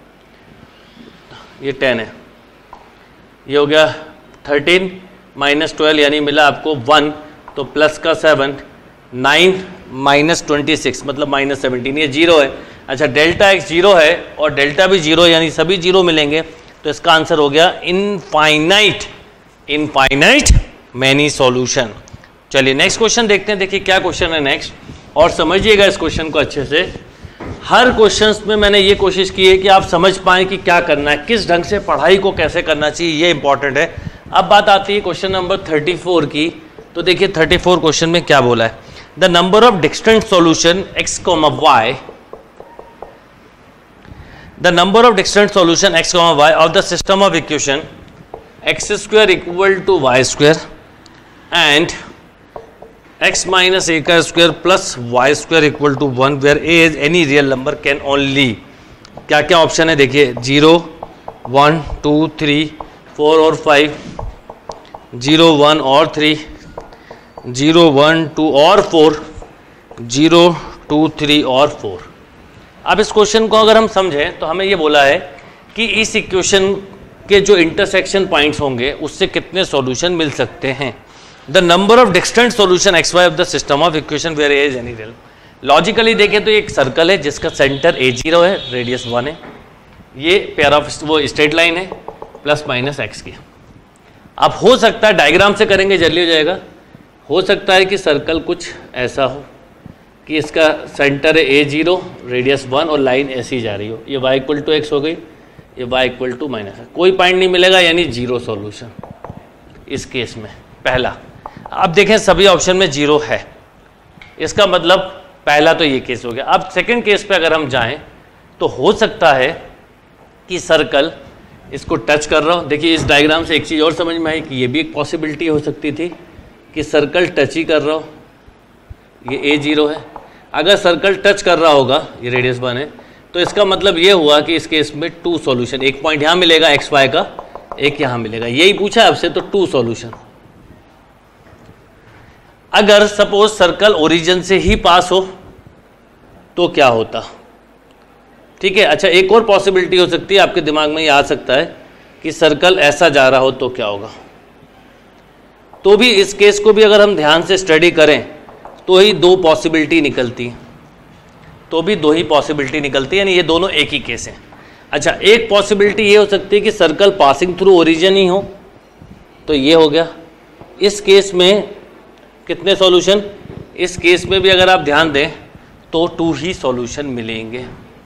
ये टेन है, ये हो गया थर्टीन माइनस ट्वेल्व यानी मिला आपको वन, तो प्लस का seven, nine minus twenty six मतलब माइनस सेवनटीन, ये जीरो है। अच्छा, डेल्टा एक्स जीरो है और डेल्टा भी जीरो यानी सभी जीरो मिलेंगे, तो इसका आंसर हो गया इनफाइनाइट, इनफाइनाइट मैनी सॉल्यूशन। चलिए नेक्स्ट क्वेश्चन देखते हैं। देखिए क्या क्वेश्चन है नेक्स्ट, और समझिएगा इस क्वेश्चन को अच्छे से। हर क्वेश्चंस में मैंने ये कोशिश की है कि आप समझ पाएं कि क्या करना है, किस ढंग से पढ़ाई को कैसे करना चाहिए, ये इंपॉर्टेंट है। अब बात आती है क्वेश्चन नंबर थर्टी फोर की। तो देखिए थर्टी फोर क्वेश्चन में क्या बोला है, the number of distant solution X comma Y, the number of distant solution X comma Y of the system of equation x square equal to Y square and x minus A का square plus Y square equal to one where A is any real number can only, क्या क्या option है देखिए, zero one two three four और five, zero one और three, zero one two और four, zero two three और four. अब इस क्वेश्चन को अगर हम समझें तो हमें ये बोला है कि इस इक्वेशन के जो इंटरसेक्शन पॉइंट्स होंगे उससे कितने सॉल्यूशन मिल सकते हैं। The number of distant solution X Y of the system of equation where A is any real. Logically देखें तो एक सर्कल है जिसका सेंटर ए जीरो है, रेडियस वन है, ये पेयर ऑफ वो स्ट्रेट लाइन है प्लस माइनस एक्स की। अब हो सकता है डायग्राम से करेंगे जल्दी हो जाएगा, हो सकता है कि सर्कल कुछ ऐसा हो कि इसका सेंटर है ए जीरो, रेडियस वन और लाइन ऐसी जा रही हो, ये वाई इक्वल टू एक्स हो गई, ये वाई इक्वल टू माइनस, कोई पॉइंट नहीं मिलेगा यानी जीरो सॉल्यूशन इस केस में। पहला, अब देखें सभी ऑप्शन में जीरो है, इसका मतलब पहला तो ये केस हो गया। अब सेकंड केस पे अगर हम जाएं तो हो सकता है कि सर्कल इसको टच कर रहा हो। देखिए इस डायग्राम से एक चीज़ और समझ में आई कि ये भी एक पॉसिबिलिटी हो सकती थी कि सर्कल टच ही कर रहा हो, ये ए जीरो है, अगर सर्कल टच कर रहा होगा, ये रेडियस वन है, तो इसका मतलब ये हुआ कि इस केस में टू सॉल्यूशन, एक पॉइंट यहाँ मिलेगा एक्स वाई का, एक यहाँ मिलेगा, यही पूछा आपसे, तो टू सॉल्यूशन। अगर सपोज सर्कल ओरिजिन से ही पास हो तो क्या होता, ठीक है। अच्छा, एक और पॉसिबिलिटी हो सकती है, आपके दिमाग में ये आ सकता है कि सर्कल ऐसा जा रहा हो तो क्या होगा, तो भी इस केस को भी अगर हम ध्यान से स्टडी करें तो ही दो पॉसिबिलिटी निकलती है, तो भी दो ही पॉसिबिलिटी निकलती है, यानी ये दोनों एक ही केस हैं। अच्छा, एक पॉसिबिलिटी ये हो सकती है कि सर्कल पासिंग थ्रू ओरिजिन ही हो, तो ये हो गया। इस केस में कितने सॉल्यूशन, इस केस में भी अगर आप ध्यान दें तो टू ही सॉल्यूशन मिलेंगे।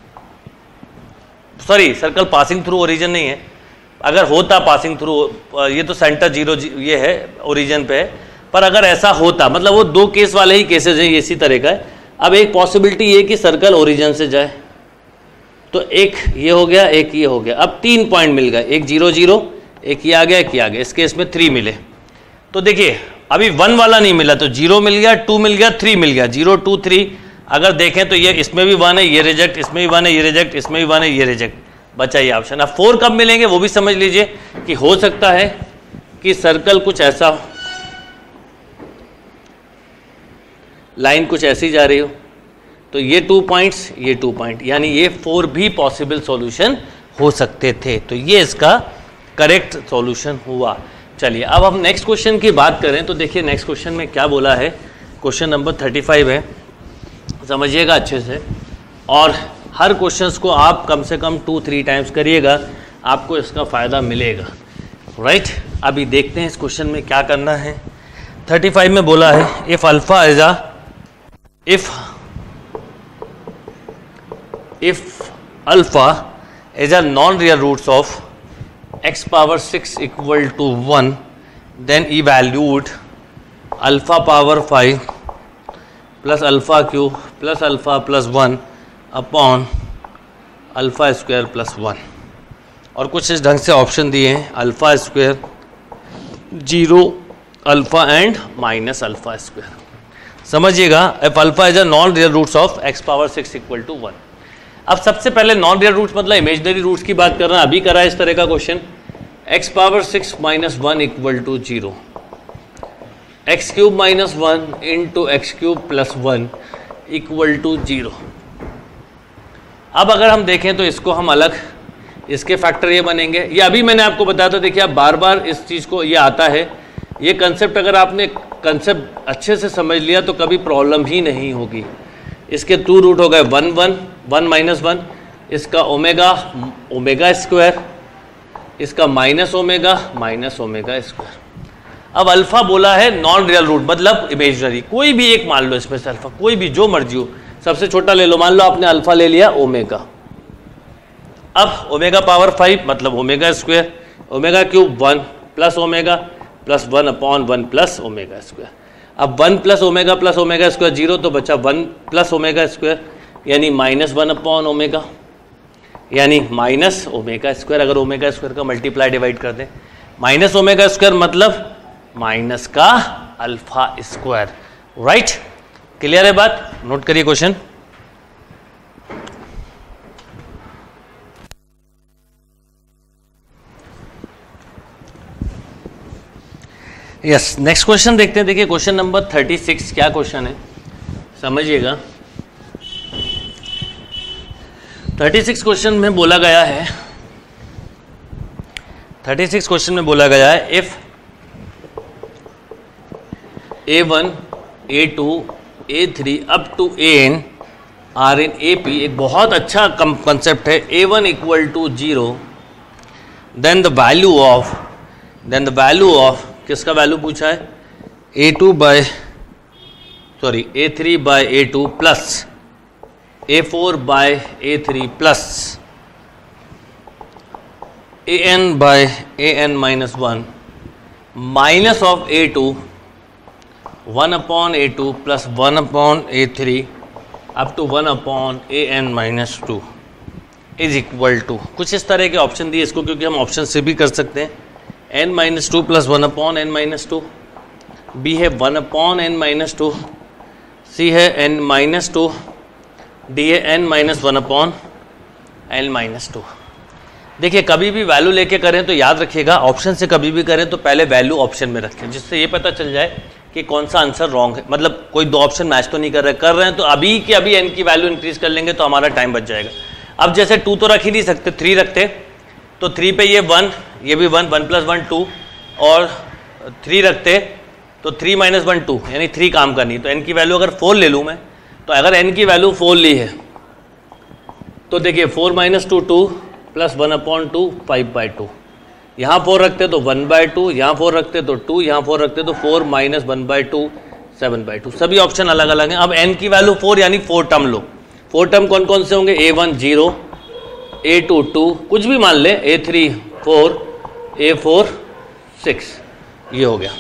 Sorry, circle passing through origin नहीं है, अगर होता पासिंग थ्रू, ये तो सेंटर जीरो ये है ओरिजिन पे है, पर अगर ऐसा होता, मतलब वो दो केस वाले ही केसेस हैं, इसी तरह का है। अब एक पॉसिबिलिटी ये कि सर्कल ओरिजिन से जाए, तो एक ये हो गया, एक ये हो गया, अब तीन पॉइंट मिल गए, एक जीरो जीरो, एक ये आ गया, एक ये आ गया, इस केस में थ्री मिले। तो देखिए अभी वन वाला नहीं मिला, तो जीरो मिल गया, टू मिल गया, थ्री मिल गया, जीरो टू थ्री। अगर देखें तो ये इसमें भी वन है, ये रिजेक्ट, इसमें भी वन है, ये रिजेक्ट, इसमें भी वन है, ये रिजेक्ट, बचा ये ऑप्शन। अब फोर कब मिलेंगे वो भी समझ लीजिए कि हो सकता है कि सर्कल कुछ ऐसा हो, लाइन कुछ ऐसी जा रही हो, तो ये टू पॉइंट्स, ये टू पॉइंट, यानी ये फोर भी पॉसिबल सॉल्यूशन हो सकते थे, तो ये इसका करेक्ट सॉल्यूशन हुआ। चलिए अब हम नेक्स्ट क्वेश्चन की बात करें तो देखिए नेक्स्ट क्वेश्चन में क्या बोला है, क्वेश्चन नंबर थर्टी फाइव है, समझिएगा अच्छे से, और हर क्वेश्चंस को आप कम से कम टू थ्री टाइम्स करिएगा, आपको इसका फ़ायदा मिलेगा, राइट। अभी देखते हैं इस क्वेश्चन में क्या करना है। थर्टी फाइव में बोला है if alpha is a if if alpha is a non real roots of x power six equal to one, then evaluate alpha power five plus alpha cube plus alpha plus one upon alpha square plus one. और कुछ इस ढंग से option दिए हैं, alpha square, zero, alpha and minus alpha square. समझिएगा, if alpha is a non real roots of x power six equal to one. अब सबसे पहले नॉन रियल रूट्स मतलब इमेजनरी रूट्स की बात कर रहे हैं, अभी करा है इस तरह का question, X power six minus one equal to zero, X cube minus one into X cube plus one equal to zero. अब अगर हम देखें तो इसको हम अलग, इसके फैक्टर ये बनेंगे, ये अभी मैंने आपको बताया था। देखिए आप बार बार इस चीज़ को, ये आता है ये कंसेप्ट, अगर आपने कंसेप्ट अच्छे से समझ लिया तो कभी प्रॉब्लम ही नहीं होगी। इसके टू रूट हो गए one one one minus one, इसका ओमेगा ओमेगा स्क्वायर, इसका minus omega minus omega square. अब अल्फा बोला है नॉन रियल रूट, मतलब इमेजनरी, कोई भी एक मान लो इसमें से अल्फा, कोई भी जो मर्जी हो, सबसे छोटा ले लो। मान लो आपने अल्फा ले लिया ओमेगा, अब ओमेगा पावर फाइव मतलब omega square, omega cube one plus omega plus one upon one plus omega square. अब one plus omega plus omega square zero, तो बचा वन प्लस ओमेगा स्क्वायर यानी माइनस वन अपॉन ओमेगा, यानी minus omega square. अगर omega square का multiply divide कर दें, minus omega square मतलब माइनस का अल्फा स्क्वायर। राइट, क्लियर है बात? नोट करिए क्वेश्चन। यस, नेक्स्ट क्वेश्चन देखते हैं। देखिए क्वेश्चन नंबर थर्टी सिक्स क्या क्वेश्चन है, समझिएगा। थर्टी सिक्स क्वेश्चन में बोला गया है, थर्टी सिक्स क्वेश्चन में बोला गया है if A one A two A three up to A N are in A P, एक बहुत अच्छा कंसेप्ट है। A one equal to zero, then the value of then the value of किसका value पूछा है, A two by sorry A three by A two plus A four by A three plus A N by A N minus one minus of A two one upon A two plus one upon A three up to one upon A N minus two is equal to, कुछ इस तरह के option दिए इसको, क्योंकि हम option से भी कर सकते हैं। N minus two plus one upon N minus two, B है one upon N minus two, C है एन माइनस टू, डी है N minus one upon N minus two. देखिए कभी भी वैल्यू लेके करें तो याद रखिएगा, ऑप्शन से कभी भी करें तो पहले वैल्यू ऑप्शन में रखें, जिससे ये पता चल जाए कि कौन सा आंसर रॉन्ग है। मतलब कोई दो ऑप्शन मैच तो नहीं कर रहे, कर रहे हैं तो अभी के अभी एन की वैल्यू इंक्रीज कर लेंगे तो हमारा टाइम बच जाएगा। अब जैसे टू तो रख ही नहीं सकते, थ्री रखते तो थ्री पे ये वन, ये भी one, one plus one two, और थ्री रखते तो थ्री माइनस वन टू, यानी थ्री काम करनी। तो एन की वैल्यू अगर फोर ले लूँ मैं, तो अगर एन की वैल्यू फोर ली है तो देखिए four minus two two plus one upon two five by two, यहाँ फोर रखते तो वन बाई टू, यहाँ फोर रखते तो टू, यहाँ फोर रखते तो four minus one by two seven by two. सभी ऑप्शन अलग अलग हैं। अब एन की वैल्यू फोर यानी फोर टर्म लो। फोर टर्म कौन कौन से होंगे, A one zero, A two two, कुछ भी मान ले, ए three four, A four six, ये हो गया।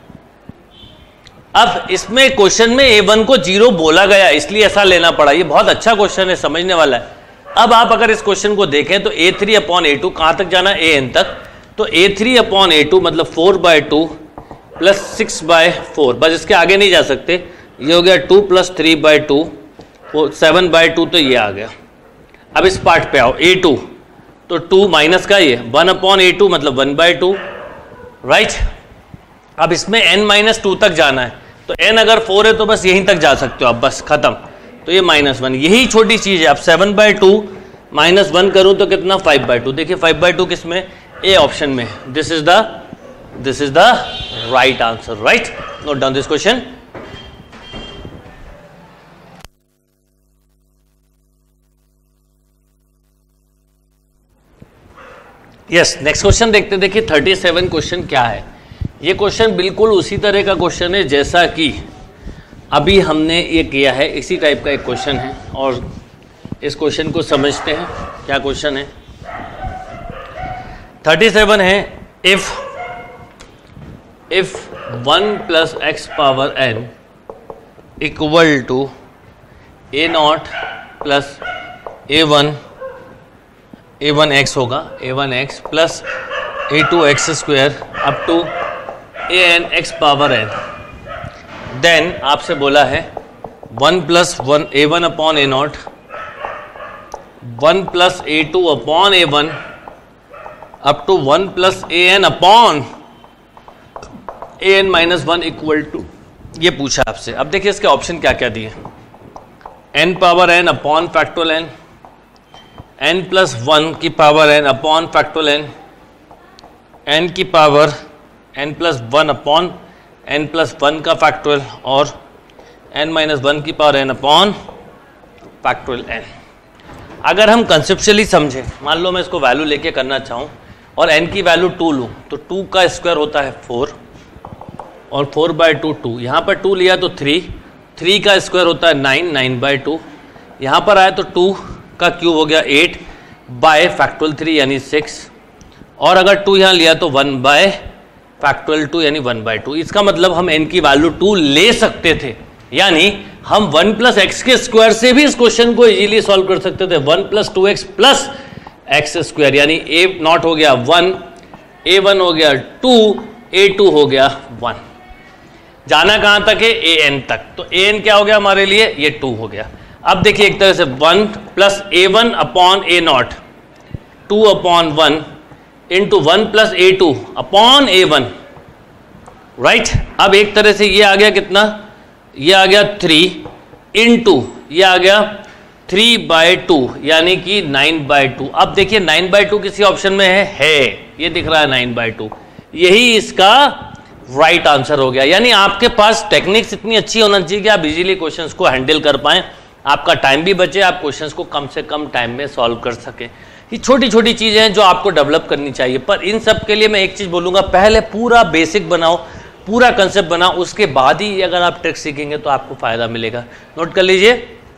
अब इसमें क्वेश्चन में ए वन को जीरो बोला गया इसलिए ऐसा लेना पड़ा। ये बहुत अच्छा क्वेश्चन है, समझने वाला है। अब आप अगर इस क्वेश्चन को देखें तो A three upon A two कहाँ तक जाना, ए एन तक, तो A three upon A two मतलब four by two plus six by four, बस इसके आगे नहीं जा सकते। ये हो गया two plus three by two, seven by two, तो ये आ गया। अब इस पार्ट पे आओ, ए टू तो टू माइनस का ये वन अपॉन ए टू मतलब वन बाय टू, राइट। अब इसमें n माइनस टू तक जाना है, तो n अगर फोर है तो बस यहीं तक जा सकते हो आप, बस खत्म। तो ये माइनस वन, यही छोटी चीज़ है। अब seven by two minus one करूँ तो कितना, फाइव बाई टू। देखिए फाइव बाई टू किस में, ए ऑप्शन में। This is the this is the right answer, right. Note down this question. Yes, next question देखते हैं। देखिए थर्टी सेवन क्वेश्चन क्या है। ये क्वेश्चन बिल्कुल उसी तरह का क्वेश्चन है जैसा कि अभी हमने ये किया है, इसी टाइप का एक क्वेश्चन है। और इस क्वेश्चन को समझते हैं, क्या क्वेश्चन है। थर्टी सेवन है, if if one plus X power N equal to A naught plus A one, A one X होगा, A one X plus A two X square up to A N X power N, then आपसे बोला है one plus one A one upon A naught, one plus A two upon A one up to one plus A N upon A N minus one equal to, ये पूछा आपसे। अब देखिए इसके option क्या क्या दिए, N power N upon factorial N, N plus one की power N upon factorial N, N की power N plus one upon N plus one का फैक्टोरियल, और एन माइनस वन की power N upon factorial N. अगर हम conceptually समझें, मान लो मैं इसको वैल्यू लेके करना चाहूँ और n की वैल्यू टू लूँ, तो टू का स्क्वायर होता है फोर, और फोर बाई टू टू, यहाँ पर टू लिया तो थ्री, थ्री का स्क्वायर होता है नाइन, नाइन बाई टू, यहाँ पर आया तो टू का क्यूब हो गया एट बाय फैक्टोरियल थ्री यानी सिक्स, और अगर टू यहाँ लिया तो वन बाय फैक्टोरियल टू यानी वन बाई टू। इसका मतलब हम n की वैल्यू टू ले सकते थे, यानी हम वन प्लस एक्स के स्क्वायर से भी इस क्वेश्चन को इजीली सॉल्व कर सकते थे। One plus two x plus X square, यानी ए नॉट हो गया वन, ए वन हो गया टू, ए टू हो गया वन। जाना कहाँ तक है, ए एन तक, तो ए एन क्या हो गया हमारे लिए, ये टू हो गया। अब देखिए एक तरह से one plus A one upon A naught, two upon one into one plus A two upon A one, right. अब एक तरह से ये आ गया कितना, ये आ गया थ्री इंटू ये आ गया थ्री बाई टू यानी कि नाइन बाई टू। अब देखिए नाइन बाई टू किसी ऑप्शन में है, है ये दिख रहा है नाइन बाई टू, यही इसका राइट right आंसर हो गया। यानी आपके पास टेक्निक्स इतनी अच्छी होना चाहिए कि आप इजीली क्वेश्चंस को हैंडल कर पाएं, आपका टाइम भी बचे, आप क्वेश्चंस को कम से कम टाइम में सॉल्व कर सकें। ये छोटी छोटी चीज़ें हैं जो आपको डेवलप करनी चाहिए, पर इन सब के लिए मैं एक चीज़ बोलूँगा, पहले पूरा बेसिक बनाओ, पूरा कंसेप्ट बनाओ, उसके बाद ही अगर आप ट्रिक सीखेंगे तो आपको फ़ायदा मिलेगा। नोट कर लीजिए।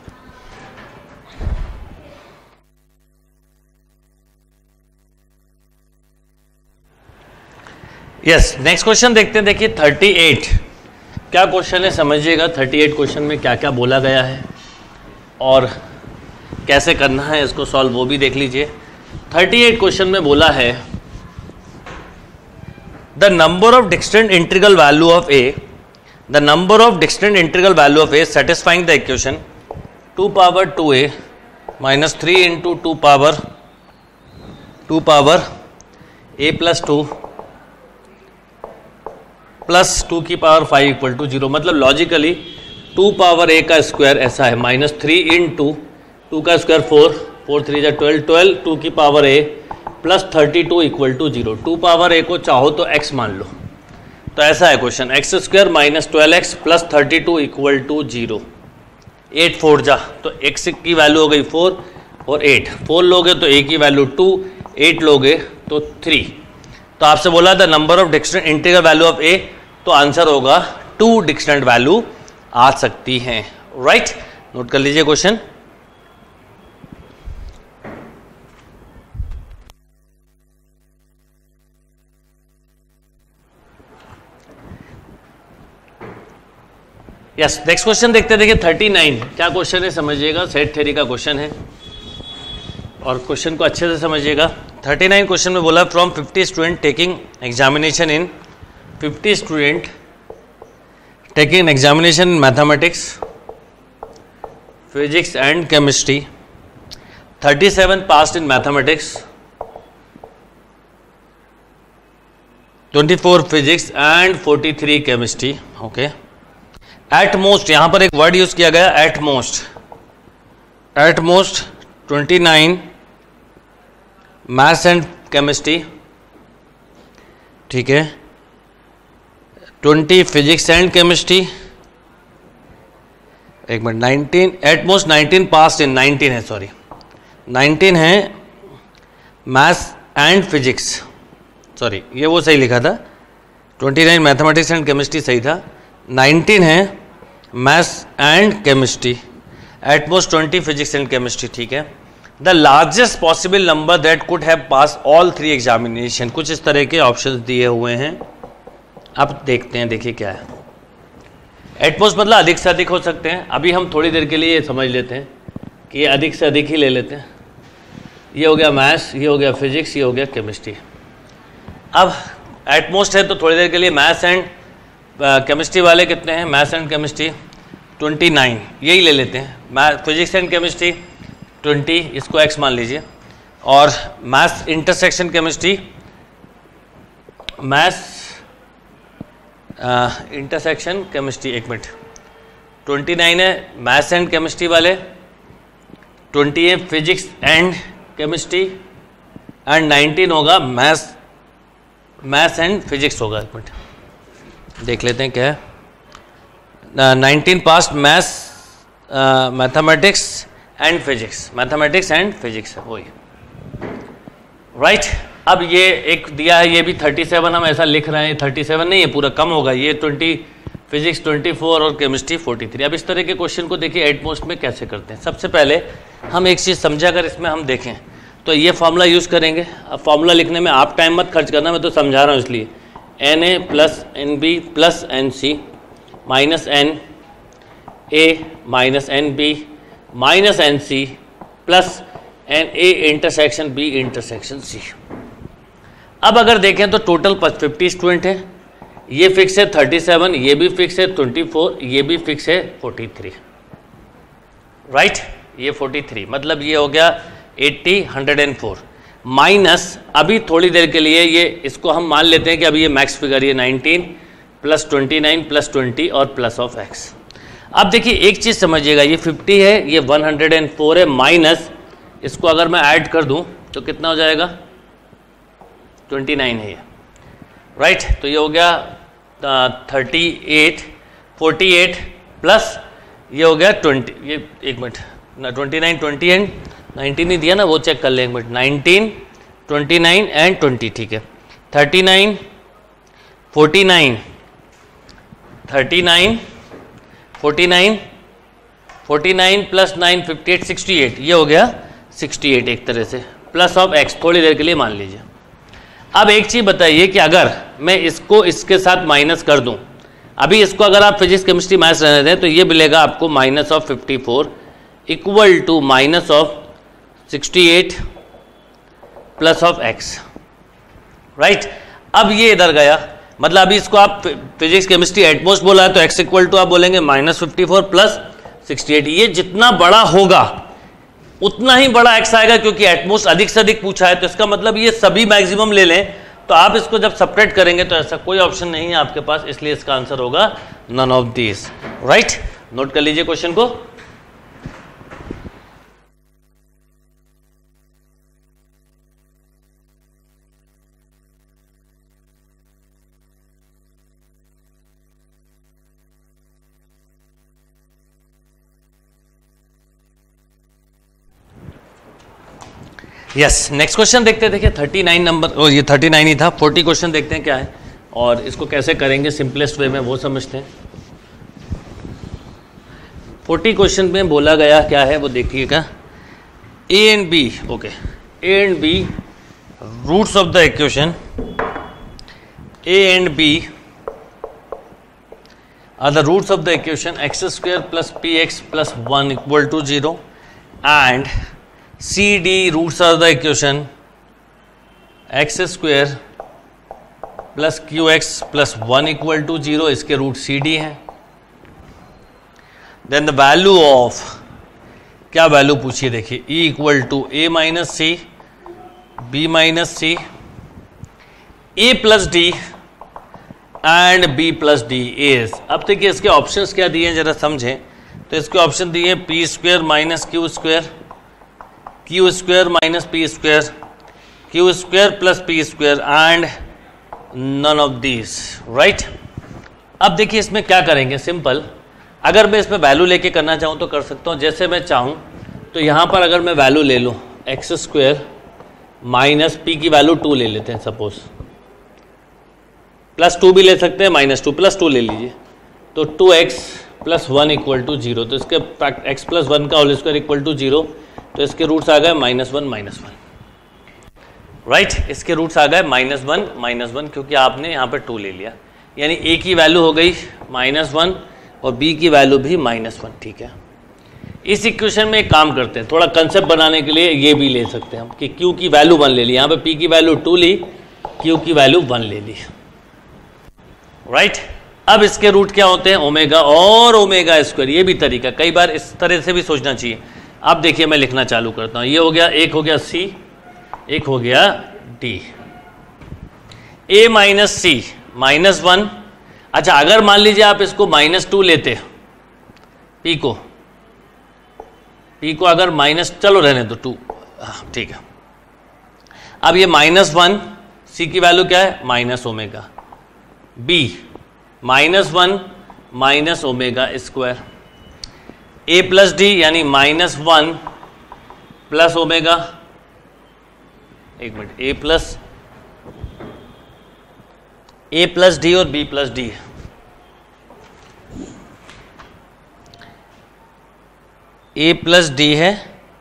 यस, नेक्स्ट क्वेश्चन देखते हैं। देखिए थर्टी एट क्या क्वेश्चन है, समझिएगा। थर्टी एट क्वेश्चन में क्या क्या बोला गया है और कैसे करना है इसको सॉल्व, वो भी देख लीजिए। थर्टी एट क्वेश्चन में बोला है the number of distinct integral value of A, the number of distinct integral value of A satisfying the equation two power two A minus three into two power two power A plus two plus two की power five equal to zero. मतलब logically two power A का square ऐसा है, minus three in two, two का square four, four three जा twelve, twelve two की power A plus thirty two equal to zero. Two power A को चाहो तो एक्स मान लो, तो ऐसा है question, X square minus twelve X plus thirty two equal to zero. Eight four जा तो एक्स की वैल्यू हो गई फोर और एट, फोर लोगे तो ए की वैल्यू टू, एट लोगे तो थ्री। तो आपसे बोला था number of distinct integral value of A, तो आंसर होगा टू डिस्टिंक्ट वैल्यू आ सकती हैं, राइट। नोट कर लीजिए क्वेश्चन। यस, नेक्स्ट क्वेश्चन देखते हैं। देखिए थर्टी नाइन क्या क्वेश्चन है, समझिएगा। सेट थ्योरी का क्वेश्चन है और क्वेश्चन को अच्छे से समझिएगा। थर्टी नाइन क्वेश्चन में बोला from fifty student taking examination in fifty student taking examination in mathematics, physics and chemistry, thirty seven passed in mathematics, twenty four physics and forty three chemistry. Okay, at most, यहां पर एक word use किया गया at most, at most twenty nine maths and chemistry, ठीक है, twenty physics and chemistry, एक minute, nineteen at most nineteen pass in, nineteen है sorry, nineteen है मैथ्स एंड फिजिक्स, सॉरी ये वो सही लिखा था, twenty nine mathematics and chemistry सही था, नाइनटीन है maths and chemistry, at most twenty physics and chemistry, ठीक है। The largest possible number that could have pass all three examination, कुछ इस तरह के ऑप्शंस दिए हुए हैं, अब देखते हैं। देखिए क्या है, एट मोस्ट मतलब अधिक से अधिक हो सकते हैं। अभी हम थोड़ी देर के लिए ये समझ लेते हैं कि ये अधिक से अधिक ही ले लेते हैं। ये हो गया मैथ्स, ये हो गया फिजिक्स, ये हो गया केमिस्ट्री। अब एट मोस्ट है तो थोड़ी देर के लिए मैथ्स एंड केमिस्ट्री uh, वाले कितने हैं, maths and chemistry twenty nine, यही ले लेते हैं। Math physics and chemistry twenty, इसको एक्स मान लीजिए, और maths intersection chemistry, maths intersection chemistry, एक मिनट, ट्वेंटी नाइन है मैथ्स एंड केमिस्ट्री वाले, ट्वेंटी है physics and chemistry, and nineteen होगा मैथ्स मैथ्स एंड फिजिक्स होगा। एक मिनट देख लेते हैं क्या है। Nineteen passed maths mathematics and physics, mathematics and physics है वही, राइट। अब ये एक दिया है, ये भी थर्टी सेवन हम ऐसा लिख रहे हैं, थर्टी सेवन नहीं है पूरा, कम होगा ये, ट्वेंटी फिजिक्स ट्वेंटी फोर और केमिस्ट्री फोर्टी थ्री। अब इस तरह के क्वेश्चन को देखिए एटमोस्ट में कैसे करते हैं। सबसे पहले हम एक चीज़ समझा, अगर इसमें हम देखें तो ये फार्मूला यूज़ करेंगे। अब फार्मूला लिखने में आप टाइम मत खर्च करना, मैं तो समझा रहा हूँ इसलिए। N A plus N B plus N C minus N A minus N B minus N C plus N A intersection B intersection C. अब अगर देखें तो टोटल फिफ्टी स्टूडेंट है, ये फिक्स है थर्टी सेवन, ये भी फिक्स है ट्वेंटी फोर, ये भी फिक्स है फोर्टी थ्री, राइट। ये फोर्टी थ्री मतलब ये हो गया eighty, hundred and four minus, अभी थोड़ी देर के लिए ये इसको हम मान लेते हैं कि अभी ये मैक्स फिगर ये nineteen plus twenty nine plus twenty और प्लस ऑफ एक्स। अब देखिए एक चीज़ समझिएगा, ये फिफ्टी है, ये वन हंड्रेड एंड फोर है, माइनस इसको अगर मैं ऐड कर दूं तो कितना हो जाएगा, ट्वेंटी नाइन है ये, राइट। तो ये हो गया thirty eight, forty eight plus ये हो गया ट्वेंटी, ये एक मिनट ना, twenty nine twenty and nineteen ही दिया ना, वो चेक कर लें एक minute, nineteen twenty nine and twenty, ठीक है। Thirty nine forty nine thirty nine forty nine forty nine plus nine fifty eight sixty eight, ये हो गया सिक्सटी एट एक तरह से, प्लस ऑफ एक्स थोड़ी देर के लिए मान लीजिए। अब एक चीज़ बताइए कि अगर मैं इसको इसके साथ माइनस कर दूं, अभी इसको अगर आप फिजिक्स केमिस्ट्री मैथ्स रहने दें तो ये मिलेगा आपको minus of fifty four equal to minus of sixty eight plus of X, right. अब ये इधर गया, मतलब अभी इसको आप फिजिक्स केमिस्ट्री एटमोस्ट बोला है तो एक्स इक्वल टू आप बोलेंगे minus fifty four plus sixty eight. ये जितना बड़ा होगा उतना ही बड़ा एक्स आएगा, क्योंकि एटमोस्ट अधिक से अधिक पूछा है, तो इसका मतलब ये सभी मैक्सिमम ले लें। तो आप इसको जब सपरेट करेंगे तो ऐसा कोई ऑप्शन नहीं है आपके पास, इसलिए इसका आंसर होगा none of this, right. Note कर लीजिए क्वेश्चन को। यस, नेक्स्ट क्वेश्चन देखते हैं। देखिए थर्टी नाइन नंबर, ओ ये थर्टी नाइन ही था, फोर्टी क्वेश्चन देखते हैं क्या है और इसको कैसे करेंगे सिंपलेस्ट वे में वो समझते हैं। फोर्टी क्वेश्चन में बोला गया क्या है वो देखिएगा, A and B, okay, A and B roots of the equation, A and B are the roots of the equation x square plus P x plus one equal to zero and C D roots are the equation x square plus qx plus one equal to zero, इसके root C D हैं। Then the value of, क्या value पूछिए देखिए, E equal to a minus c, b minus c, a plus d and b plus d is। अब देखिए इसके options क्या दिए हैं जरा समझें। तो इसके ऑप्शन दिए हैं P square minus Q square, Q square minus P square, Q square plus P square and none of this, right. अब देखिए इसमें क्या करेंगे, सिंपल, अगर मैं इसमें वैल्यू लेके करना चाहूँ तो कर सकता हूँ। जैसे मैं चाहूँ तो यहाँ पर अगर मैं वैल्यू ले लूँ एक्स स्क्वायर माइनस पी की वैल्यू टू ले लेते हैं सपोज, प्लस टू भी ले सकते हैं, माइनस टू प्लस टू ले लीजिए, तो two x plus one equal to zero. तो इसके एक्स प्लस वन का whole square equal to zero, तो इसके रूट्स आ गए minus one minus one, right. इसके रूट्स आ गए माइनस वन माइनस वन, क्योंकि आपने यहाँ पर टू ले लिया, यानी ए की वैल्यू हो गई माइनस वन और बी की वैल्यू भी माइनस वन, ठीक है। इस इक्वेशन में एक काम करते हैं, थोड़ा कंसेप्ट बनाने के लिए ये भी ले सकते हैं हम कि क्यू की वैल्यू वन ले ली, यहाँ पे पी की वैल्यू टू ली, क्यू की वैल्यू वन ले ली, राइट। अब इसके रूट क्या होते हैं, ओमेगा और ओमेगा स्क्वायर। ये भी तरीका, कई बार इस तरह से भी सोचना चाहिए। अब देखिए मैं लिखना चालू करता हूँ, ये हो गया, एक हो गया सी एक हो गया D. A minus C minus one. अच्छा, अगर मान लीजिए आप इसको माइनस टू लेते, पी को पी को अगर माइनस, चलो रहने दो टू, ठीक है। अब ये माइनस वन, सी की वैल्यू क्या है minus omega, B minus one minus omega square, A plus D यानी माइनस वन प्लस ओमेगा, एक minute, A plus A plus D और B plus D, A plus D है,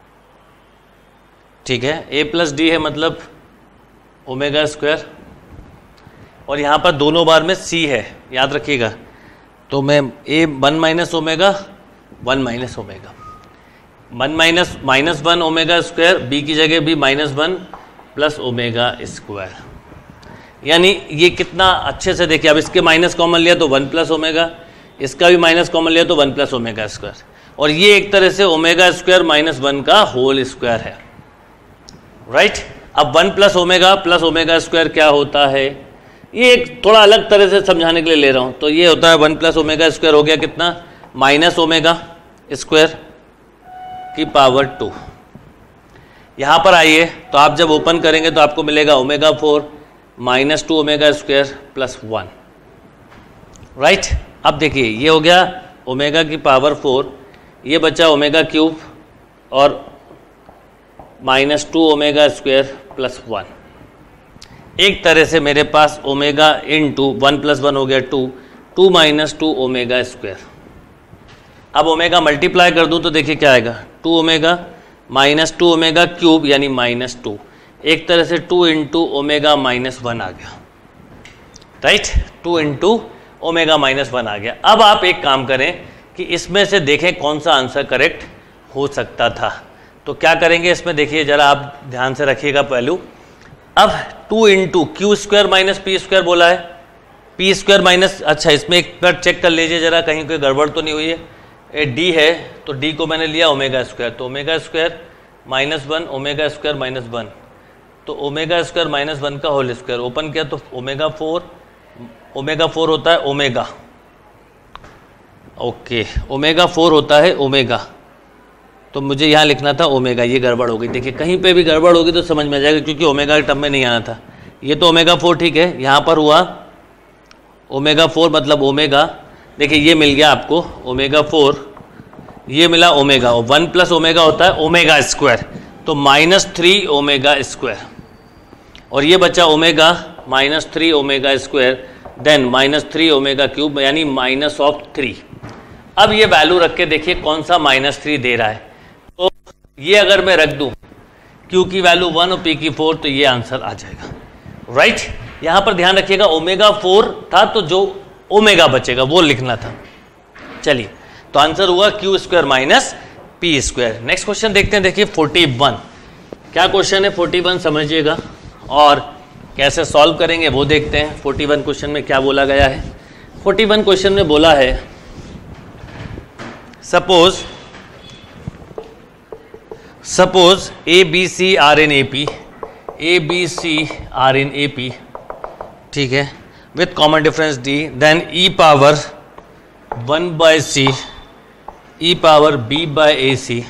ठीक है, ए प्लस डी है मतलब ओमेगा स्क्वायर, और यहाँ पर दोनों बार में सी है, याद रखिएगा। तो मैं A one minus omega one minus omega one minus minus one omega square, B की जगह भी minus one plus omega square, यानी ये कितना अच्छे से देखिए। अब इसके माइनस कॉमन लिया तो वन प्लस ओमेगा, इसका भी माइनस कॉमन लिया तो वन प्लस ओमेगा स्क्वायर, और ये एक तरह से ओमेगा स्क्वायर माइनस वन का होल स्क्वायर है, राइट। अब one plus omega plus omega square क्या होता है, ये एक थोड़ा अलग तरह से समझाने के लिए ले रहा हूँ। तो ये होता है वन प्लस ओमेगा स्क्वायर हो गया कितना, माइनस ओमेगा स्क्वायर की पावर टू। यहाँ पर आइए तो आप जब ओपन करेंगे तो आपको मिलेगा omega four minus two omega square plus one, right. अब देखिए ये हो गया ओमेगा की पावर फोर, ये बचा ओमेगा क्यूब और minus two omega square plus one. एक तरह से मेरे पास omega in to one plus one हो गया two, two minus two omega square. अब ओमेगा मल्टीप्लाई कर दूं तो देखिए क्या आएगा, two omega minus two omega cube यानी माइनस टू, एक तरह से two into omega minus one आ गया, right, two into omega minus one आ गया। अब आप एक काम करें कि इसमें से देखें कौन सा आंसर करेक्ट हो सकता था। तो क्या करेंगे इसमें, देखिए जरा आप ध्यान से रखिएगा वैल्यू। अब two into Q square minus P square बोला है, पी स्क्वायर माइनस, अच्छा इसमें एक बार चेक कर लीजिए जरा कहीं कोई गड़बड़ तो नहीं हुई है। ए डी है तो डी को मैंने लिया ओमेगा स्क्वायर, तो omega square minus one omega square minus one, तो ओमेगा स्क्वायर माइनस वन का होल स्क्वायर, ओपन किया तो ओमेगा फोर, ओमेगा फोर होता है ओमेगा, ओके ओमेगा फोर होता है ओमेगा, तो मुझे यहाँ लिखना था ओमेगा, ये गड़बड़ हो गई। देखिए कहीं पे भी गड़बड़ होगी तो समझ में आ जाएगा क्योंकि ओमेगा के टर्म में नहीं आना था। ये तो ओमेगा फोर ठीक है, यहाँ पर हुआ ओमेगा फोर मतलब ओमेगा, देखिए ये मिल गया आपको ओमेगा फोर, ये मिला ओमेगा, और वन प्लस ओमेगा होता है ओमेगा स्क्वायर, तो माइनस थ्री ओमेगा स्क्वायर, और ये बचा omega minus three omega square, then minus three omega cube यानी माइनस ऑफ थ्री। अब ये वैल्यू रख के देखिए कौन सा माइनस थ्री दे रहा है, तो ये अगर मैं रख दूं क्यू की वैल्यू वन और पी की फोर तो ये आंसर आ जाएगा, राइट। यहाँ पर ध्यान रखिएगा ओमेगा फोर था तो जो ओमेगा बचेगा वो लिखना था। चलिए तो आंसर हुआ q square minus P square. Next question देखते हैं, देखिए फोर्टी वन, क्या क्वेश्चन है फोर्टी वन समझिएगा और कैसे सॉल्व करेंगे वो देखते हैं। फोर्टी वन क्वेश्चन में क्या बोला गया है, फोर्टी वन क्वेश्चन में बोला है suppose suppose a B c are in A P, a B c are in A P, ठीक है, with common difference d, then e power one by c, e power b by a c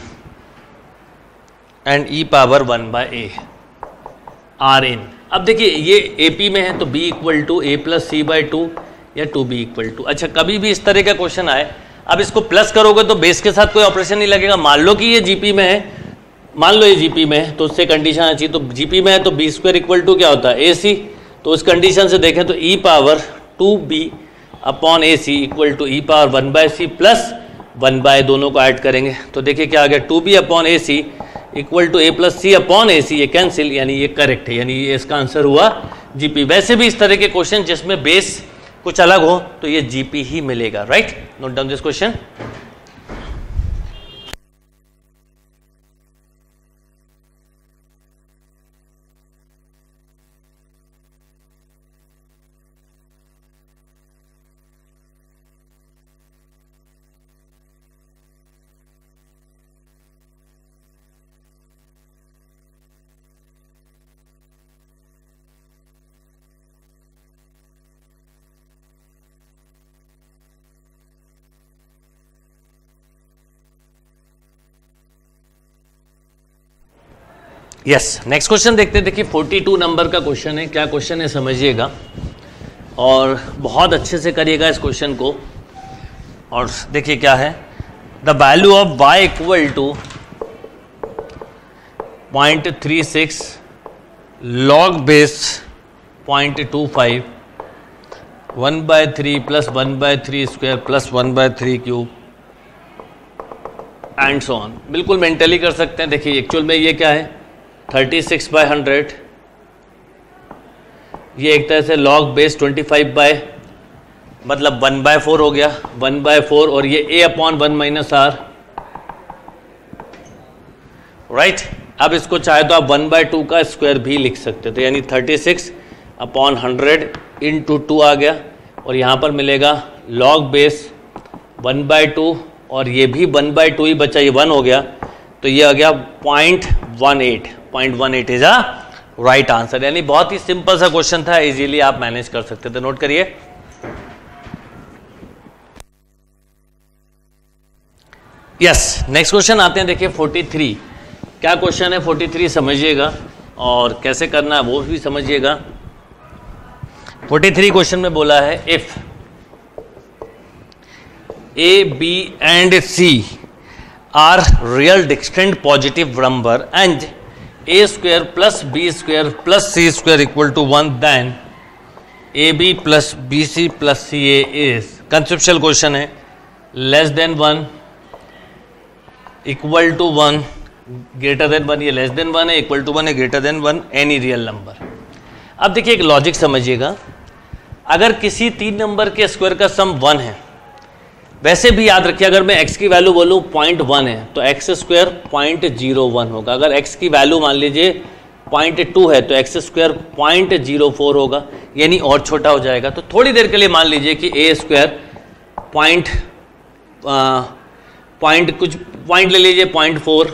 and e power one by a are in. अब देखिए ये A P में है तो b equal to A plus c by two या two b equal to. अच्छा कभी भी इस तरह का क्वेश्चन आए, अब इसको प्लस करोगे तो बेस के साथ कोई ऑपरेशन नहीं लगेगा। मान लो कि ये जीपी में है, मान लो ये जीपी में है तो उससे कंडीशन आनी चाहिए, तो जीपी में है तो बी स्क्वायर इक्वल टू क्या होता है ए सी, तो उस कंडीशन से देखें तो e power two b upon a c equal to e power one by c plus one by, दोनों को ऐड करेंगे तो देखिए क्या आ गया, two b upon a c equal to A plus c upon a c, ये cancel यानी ये करेक्ट है, यानी ये इसका आंसर हुआ जीपी। वैसे भी इस तरह के क्वेश्चन जिसमें बेस कुछ अलग हो तो ये जीपी ही मिलेगा, right. Note down this question. Yes, next question देखते हैं। देखिए बयालीस नंबर का क्वेश्चन है। क्या क्वेश्चन है समझिएगा और बहुत अच्छे से करिएगा इस क्वेश्चन को। और देखिए क्या है, the value of y equal to point three six log base point two five one by three plus one by three square plus one by three cube and so on. बिल्कुल mentally कर सकते हैं। देखिए actual में ये क्या है, thirty six by hundred, ये एक तरह से log base twenty five by मतलब वन बाय फोर हो गया, वन बाय फोर, और ये a upon one minus r, right. अब इसको चाहे तो आप वन बाय टू का स्क्वायर भी लिख सकते थे, यानी thirty six upon hundred in two two आ गया, और यहाँ पर मिलेगा log base one by two, और ये भी वन बाय टू ही बचा, ये वन हो गया, तो ये आ गया point one eight. Point one eight is a right answer. यानी बहुत ही सिंपल सा क्वेश्चन था, इजीली आप मैनेज कर सकते थे। नोट करिए। यस, नेक्स्ट क्वेश्चन आते हैं। देखिए तैंतालीस क्या क्वेश्चन है, तैंतालीस समझिएगा और कैसे करना है वो भी समझिएगा। तैंतालीस क्वेश्चन में बोला है if A, B and C are real distinct positive number and A square plus B square plus C square equal to one, then A B plus B C plus C A is conceptual question है, less than one, equal to one, greater than one, ये less than one है, equal to one है, greater than one, any real number। अब देखिए एक logic समझिएगा, अगर किसी तीन नंबर के स्क्वायर का सम वन है, वैसे भी याद रखिए अगर मैं x की वैल्यू बोलूँ पॉइंट वन है तो x square point zero one होगा। अगर x की वैल्यू मान लीजिए पॉइंट टू है तो x square point zero four होगा, यानी और छोटा हो जाएगा। तो थोड़ी देर के लिए मान लीजिए कि a स्क्वायर पॉइंट पॉइंट कुछ पॉइंट ले लीजिए पॉइंट फोर,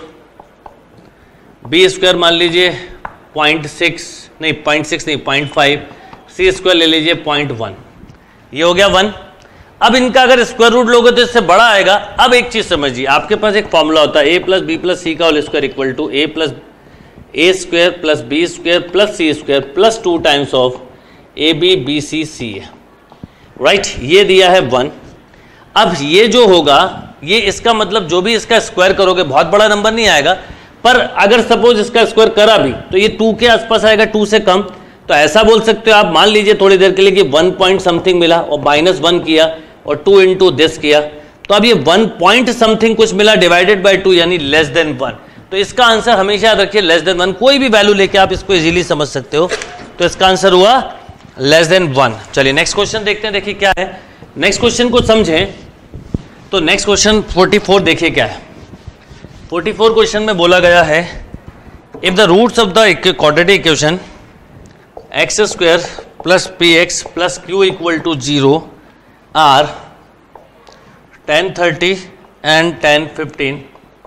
बी स्क्वायर मान लीजिए पॉइंट सिक्स नहीं पॉइंट सिक्स नहीं पॉइंट फाइव, सी स्क्वायर ले लीजिए पॉइंट वन, ये हो गया वन। अब इनका अगर स्क्वायर रूट लोगे तो इससे बड़ा आएगा। अब एक चीज समझिए, आपके पास एक फॉर्मूला होता है a plus B plus c का whole square equal to A plus A square plus b square plus c square plus two times of a b b c c है, राइट। ये दिया है वन। अब ये जो होगा ये इसका मतलब जो भी इसका स्क्वायर करोगे बहुत बड़ा नंबर नहीं आएगा, पर अगर सपोज इसका स्क्वायर करा भी तो ये टू के आसपास आएगा, टू से कम। तो ऐसा बोल सकते हो आप, मान लीजिए थोड़ी देर के लिए कि वन पॉइंट समथिंग मिला और माइनस वन किया और टू इंटू दिस किया, तो अब ये वन पॉइंट समथिंग कुछ मिला डिवाइडेड बाय टू, यानी लेस देन वन। तो इसका आंसर हमेशा याद रखिए लेस देन वन। कोई भी वैल्यू लेके आप इसको इजीली समझ सकते हो। तो इसका आंसर हुआ लेस देन वन। चलिए नेक्स्ट क्वेश्चन देखते हैं। देखिए क्या है, नेक्स्ट क्वेश्चन को समझें तो नेक्स्ट क्वेश्चन चौवालीस देखिए क्या है। चौवालीस क्वेश्चन में बोला गया है if the roots of the quadratic equation x square plus P x plus q equal to zero are ten thirty and ten fifteen,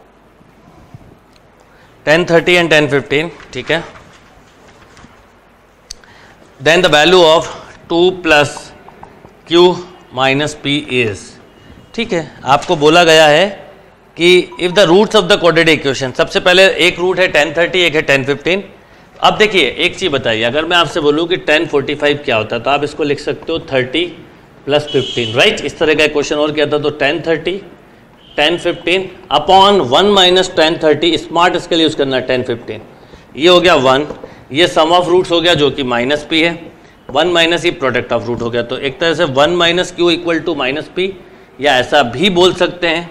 ten thirty and ten fifteen, ठीक है। Then the value of two plus q minus p is, ठीक है। आपको बोला गया है कि if the roots of the quadratic equation, सबसे पहले एक रूट है टेन थर्टी, एक है टेन फिफ्टीन। अब देखिए एक चीज बताइए, अगर मैं आपसे बोलूं कि टेन फोर्टी फाइव क्या होता है तो आप इसको लिख सकते हो थर्टी प्लस फिफ्टीन, राइट। इस तरह का क्वेश्चन और क्या था, तो ten thirty ten fifteen upon one minus ten thirty, smart इसके लिए यूज करना है टेन फिफ्टीन, ये हो गया वन। ये सम ऑफ रूट्स हो गया जो कि माइनस पी है, वन माइनस ये प्रोडक्ट ऑफ रूट हो गया। तो एक तरह से one minus q equal to minus p, या ऐसा भी बोल सकते हैं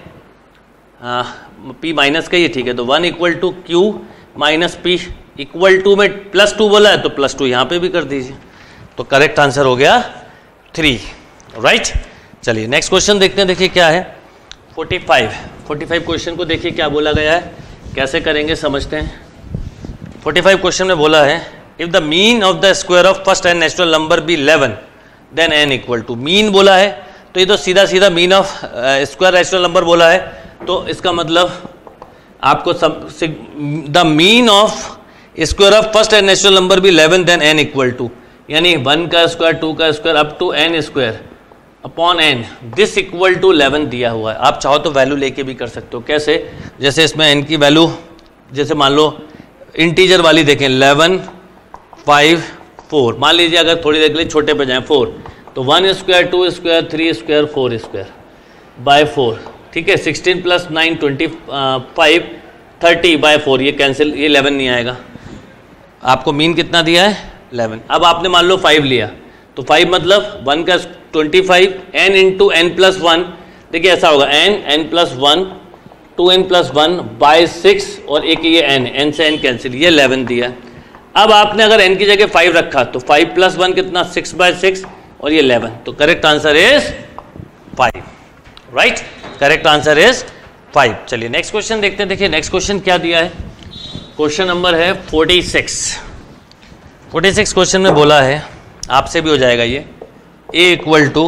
पी माइनस का, ये ठीक है। तो one equal to Q minus p, equal to में प्लस टू बोला है तो प्लस टू यहाँ पे भी कर दीजिए, तो करेक्ट आंसर हो गया थ्री, राइट। चलिए नेक्स्ट क्वेश्चन देखते हैं। देखिए क्या है, forty five forty five question को देखिए क्या बोला गया है, कैसे करेंगे समझते हैं। फोर्टी फाइव क्वेश्चन में बोला है if the mean of the square of first and natural number be eleven then n equal to, mean बोला है तो ये तो सीधा सीधा mean of square natural number बोला है, तो इसका मतलब आपको सब the mean of square of first and natural number भी eleven then n equal to, यानी वन का स्क्वायर टू का square up to n square upon n, this equal to eleven दिया हुआ है। आप चाहो तो वैल्यू लेके भी कर सकते हो। कैसे, जैसे इसमें एन की वैल्यू, जैसे मान लो इंटीजर वाली देखें, इलेवन फाइव फोर, मान लीजिए अगर थोड़ी देर के लिए छोटे पे जाएं, फोर, तो one square two square three square four square by four, ठीक है। Sixteen plus nine twenty five, thirty by four, ये कैंसिल, ये इलेवन नहीं आएगा। आपको मीन कितना दिया है? इलेवन। अब आपने मान लो फाइव लिया, तो फाइव मतलब वन का twenty five, n into n plus one, देखिए ऐसा होगा n N plus one two n plus one by six, और एक ये एन, एन से एन कैंसिल, ये इलेवन दिया है। अब आपने अगर एन की जगह फाइव रखा तो फाइव प्लस वन कितना? सिक्स बाय सिक्स, और ये इलेवन, तो correct answer is five, right, correct answer is five. चलिए नेक्स्ट क्वेश्चन देखते हैं। देखिए नेक्स्ट क्वेश्चन क्या दिया है, क्वेश्चन नंबर है forty six. Forty six question में बोला है, आपसे भी हो जाएगा ये, a equal to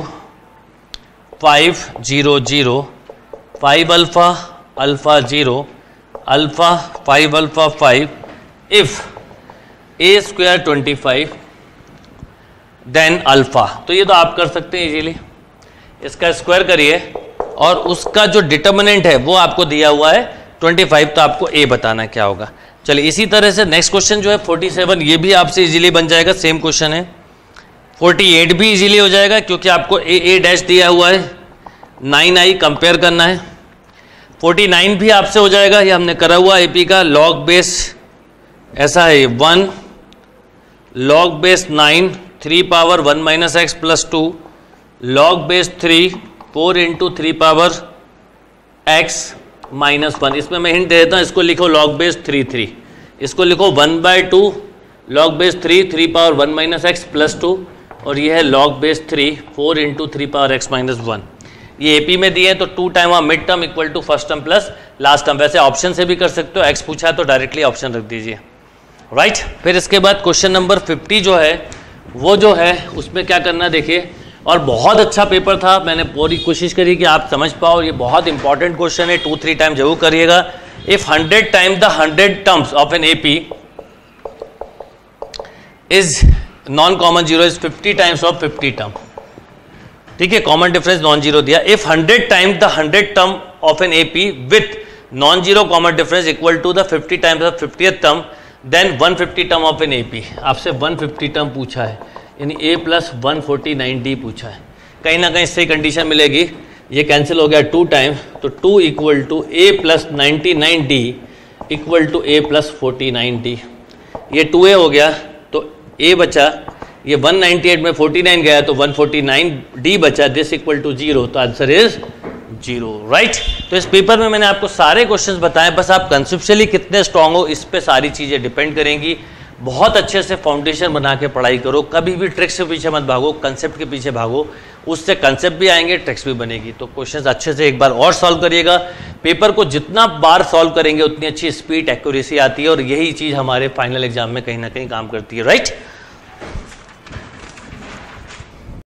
five zero zero five alpha alpha zero alpha five alpha five if a square twenty five then alpha. तो ये तो आप कर सकते हैं इजीली, इसका स्क्वायर करिए और उसका जो डिटर्मिनेंट है वो आपको दिया हुआ है ट्वेंटी फाइव, तो आपको ए बताना क्या होगा। चलिए इसी तरह से नेक्स्ट क्वेश्चन जो है फोर्टी सेवन, ये भी आपसे इजीली बन जाएगा, सेम क्वेश्चन है। फोर्टी एट भी इजीली हो जाएगा क्योंकि आपको ए ए डैश दिया हुआ है, नाइन आई कंपेयर करना है। फोर्टी नाइन भी आपसे हो जाएगा, ये हमने करा हुआ एपी का, लॉग बेस ऐसा है one log base nine three power one minus x plus two log base three four into three power x minus one. इसमें मैं हिंट दे देता हूँ, इसको लिखो लॉग बेस थ्री थ्री, इसको लिखो one by two log base three three power one minus x plus two, और ये है log base three four into three power x minus one. ये एपी में दिए हैं तो two time mid term equal to first term plus last term. वैसे option से भी कर सकते हो, एक्स पूछा है तो डायरेक्टली ऑप्शन रख दीजिए, राइट। फिर इसके बाद क्वेश्चन नंबर फिफ्टी जो है वो जो है उसमें क्या करना है देखिए, और बहुत अच्छा पेपर था, मैंने पूरी कोशिश करी कि आप समझ पाओ, ये बहुत इंपॉर्टेंट क्वेश्चन है, टू थ्री टाइम जरूर करिएगा। If hundred time the hundred terms of an AP is non common zero is fifty times of fifty term, ठीक है, कॉमन डिफरेंस नॉन जीरो दिया। If hundred time the hundred term of an AP with non zero common difference equal to the fifty times of fiftieth term then one fifty term of an AP. आपसे one fifty term पूछा है, यानी a plus one forty nine d पूछा है। कहीं ना कहीं इससे कंडीशन मिलेगी, ये कैंसिल हो गया टू टाइम, तो two equal to A plus ninety nine d equal to A plus forty nine d. ये टू ए हो गया तो ए बचा, ये वन नाइन्टी एट में फोर्टी नाइन गया तो वन फोर्टी नाइन डी बचा, दिस इक्वल टू जीरो, तो आंसर इज जीरो, राइट। तो इस पेपर में मैंने आपको सारे क्वेश्चंस बताए, बस आप कंसेप्चुअली कितने स्ट्रांग हो इस पे सारी चीज़ें डिपेंड करेंगी। बहुत अच्छे से फाउंडेशन बना के पढ़ाई करो, कभी भी ट्रिक्स के पीछे मत भागो, कंसेप्ट के पीछे भागो, उससे कंसेप्ट भी आएंगे, ट्रिक्स भी बनेगी। तो क्वेश्चंस अच्छे से एक बार और सॉल्व करिएगा। पेपर को जितना बार सॉल्व करेंगे उतनी अच्छी स्पीड एक्यूरेसी आती है, और यही चीज़ हमारे फाइनल एग्जाम में कहीं ना कहीं काम करती है, राइट।